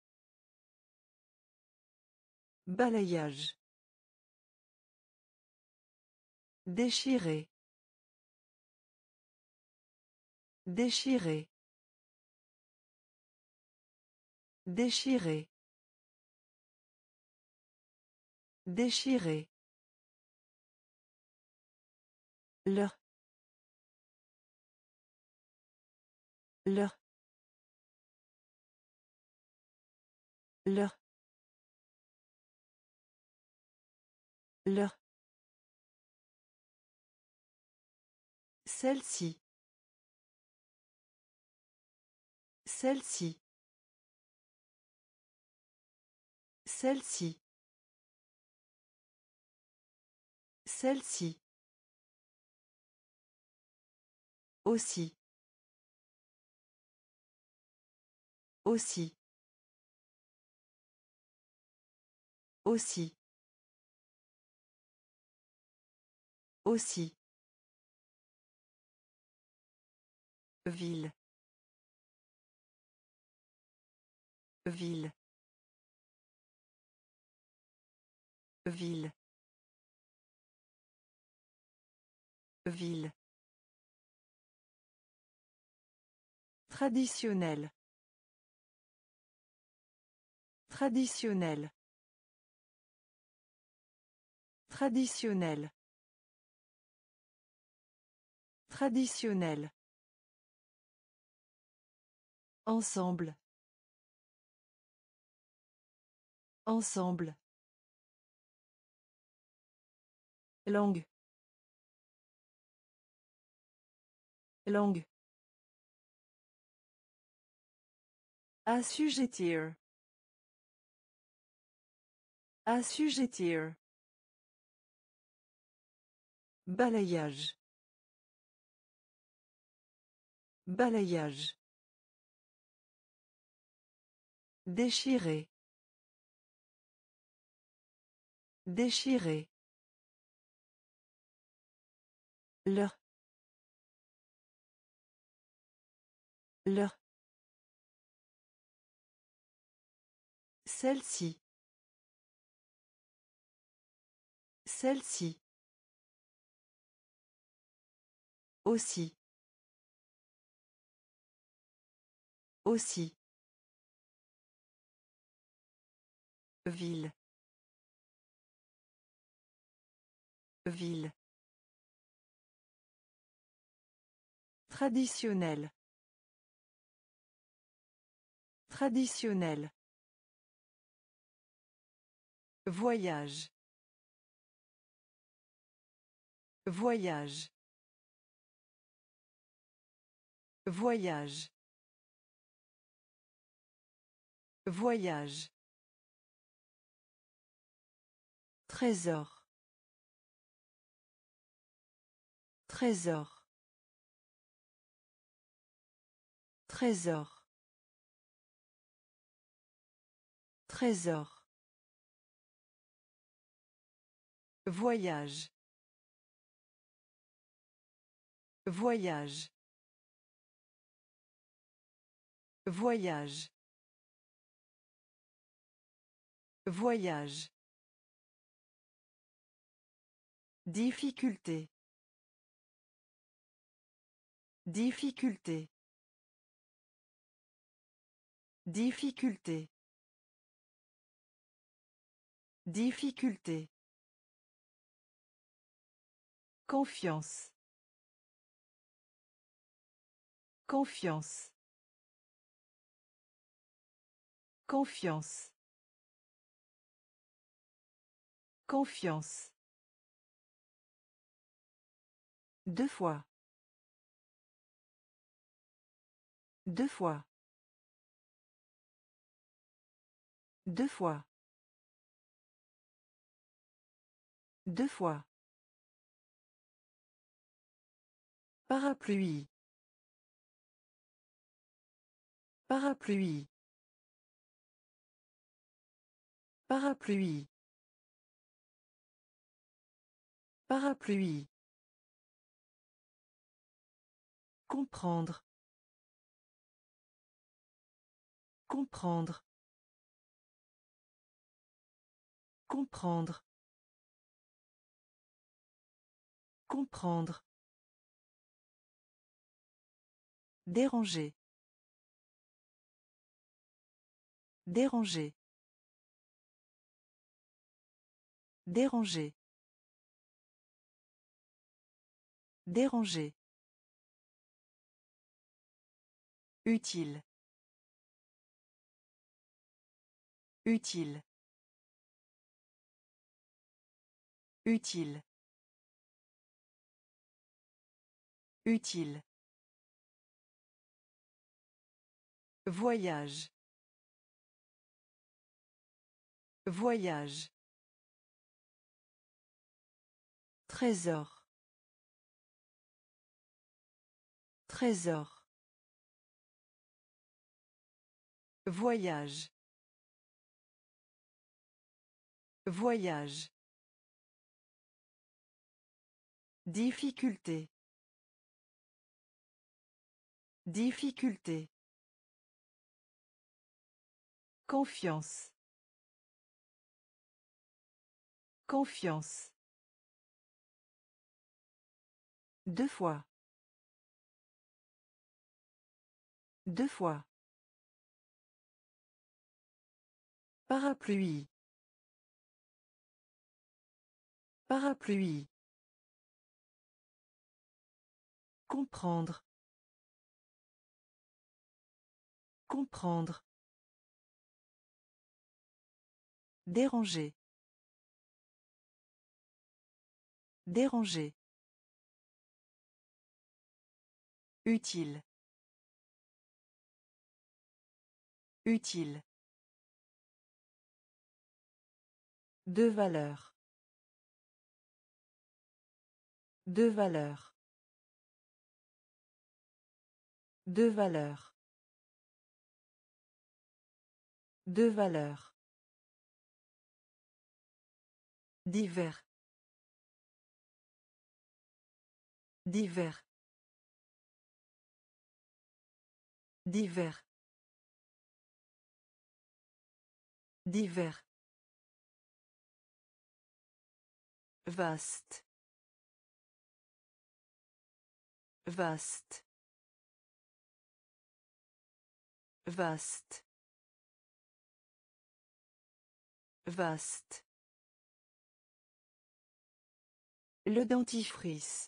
Balayage. Déchirer. Déchirer. Déchirer. Déchirer. Leur. Leur. Leur. Leur. Celle-ci. Celle-ci. Celle-ci. Celle-ci. Aussi. Aussi. Aussi. Aussi. Ville. Ville. Ville. Ville. Traditionnel. Traditionnel. Traditionnel. Traditionnel. Ensemble. Ensemble. Langue. Langue. Assujettir. Assujettir. Balayage. Balayage. Déchirer. Déchirer. Leur. Leur. Celle-ci. Celle-ci. Aussi. Aussi. Ville. Ville. Traditionnel. Traditionnel. Voyage. Voyage. Voyage. Voyage. Trésor. Trésor. Trésor. Trésor. Voyage. Voyage. Voyage. Voyage. Difficulté. Difficulté. Difficulté. Difficulté. Confiance. Confiance. Confiance. Confiance. Deux fois. Deux fois. Deux fois. Deux fois. Parapluie. Parapluie. Parapluie. Parapluie. Comprendre. Comprendre. Comprendre. Comprendre. Déranger. Déranger. Déranger. Déranger. Utile. Utile. Utile. Utile. Voyage. Voyage. Trésor. Trésor. Voyage. Voyage. Difficulté. Difficulté. Confiance. Confiance. Deux fois. Deux fois. Parapluie. Parapluie. Comprendre. Comprendre. Déranger. Déranger. Utile. Utile. Deux valeurs. Deux valeurs. Deux valeurs. Deux valeurs. Divers. Divers. Divers. Divers. Vaste. Vaste. Vaste. Vaste. Le dentifrice.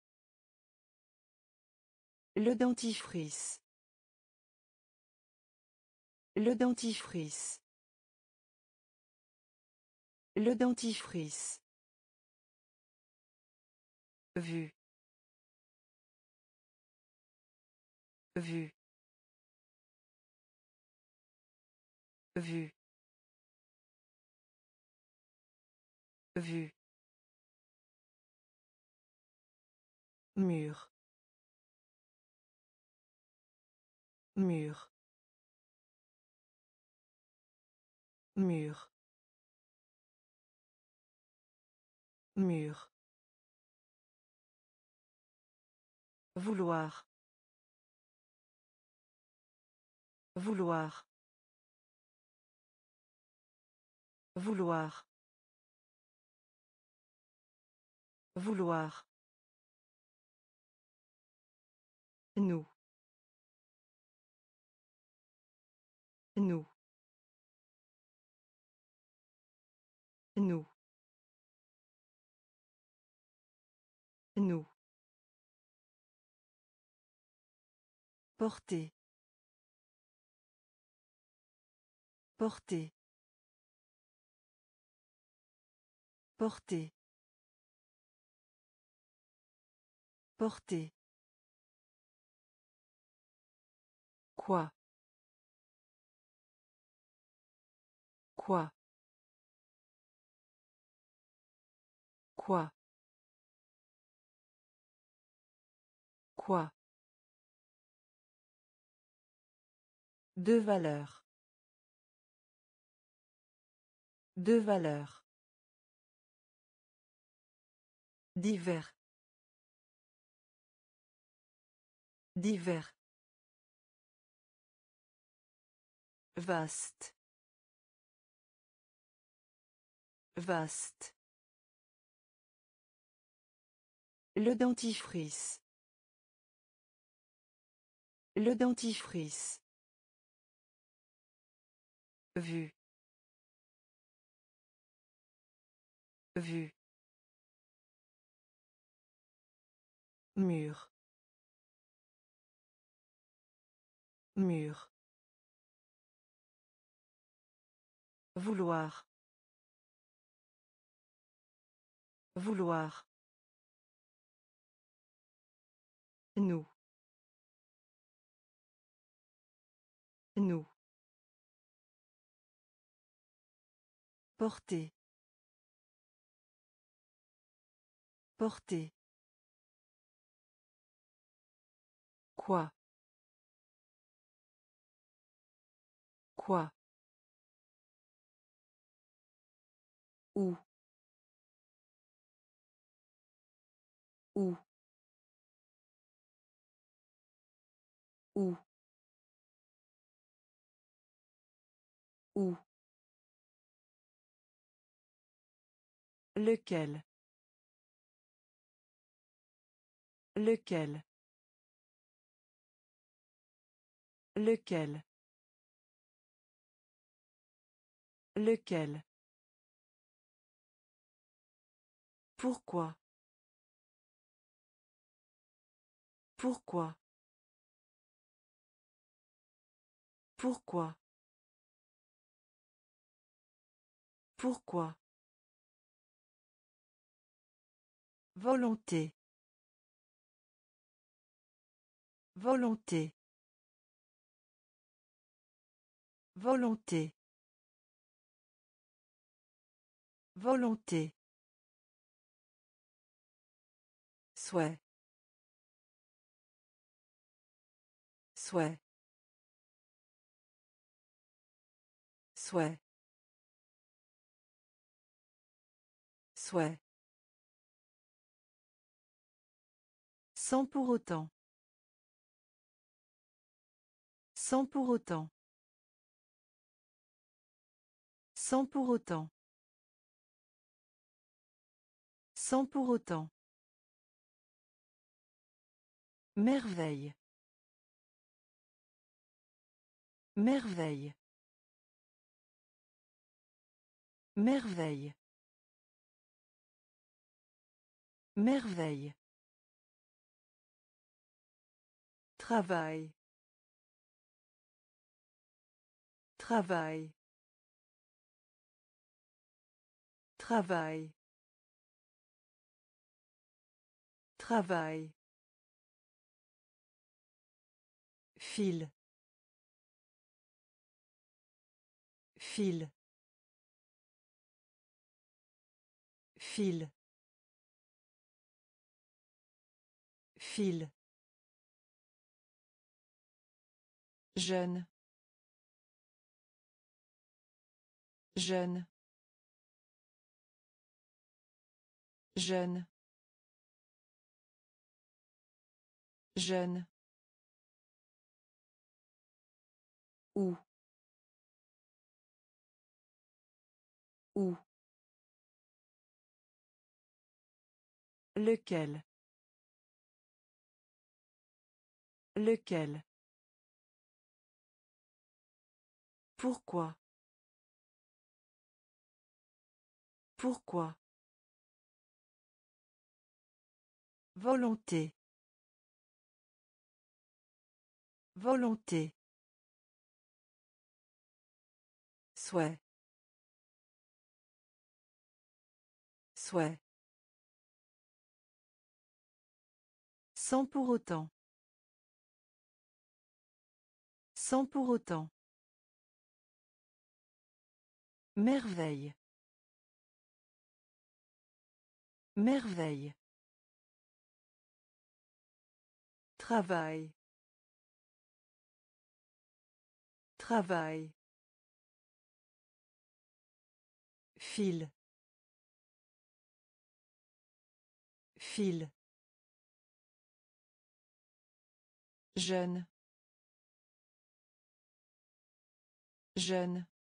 Le dentifrice. Le dentifrice. Le dentifrice. Vue. Vue. Vue. Vue. Mur. Mur. Mur. Mur. Vouloir. Vouloir. Vouloir. Vouloir. Nous. Nous. Porter. Porter. Porter. Porter. Quoi? Quoi? Quoi? Quoi? Deux valeurs. Deux valeurs. Divers. Divers. Vaste. Vaste. Le dentifrice. Le dentifrice. Vue. Vue. Mur. Mur. Vouloir. Vouloir. Nous. Nous. Porter. Porter. Quoi? Quoi? Où? Où? Où? Où? Lequel? Lequel? Lequel? Lequel? Pourquoi? Pourquoi? Pourquoi? Pourquoi? Volonté. Volonté. Volonté. Volonté. Souhait. Souhait. Souhait. Souhait. Sans pour autant. Sans pour autant. Sans pour autant. Sans pour autant. Merveille. Merveille. Merveille. Merveille. Travail. Travail. Travail. Travail. Fil. Fil. Fil. Fil. Jeune. Jeune. Jeune. Jeune. Où? Où? Lequel? Lequel? Pourquoi? Pourquoi? Volonté. Volonté. Souhait. Souhait. Sans pour autant. Sans pour autant. Merveille. Merveille. Travail. Travail. Fil. Fil. Jeune. Jeune.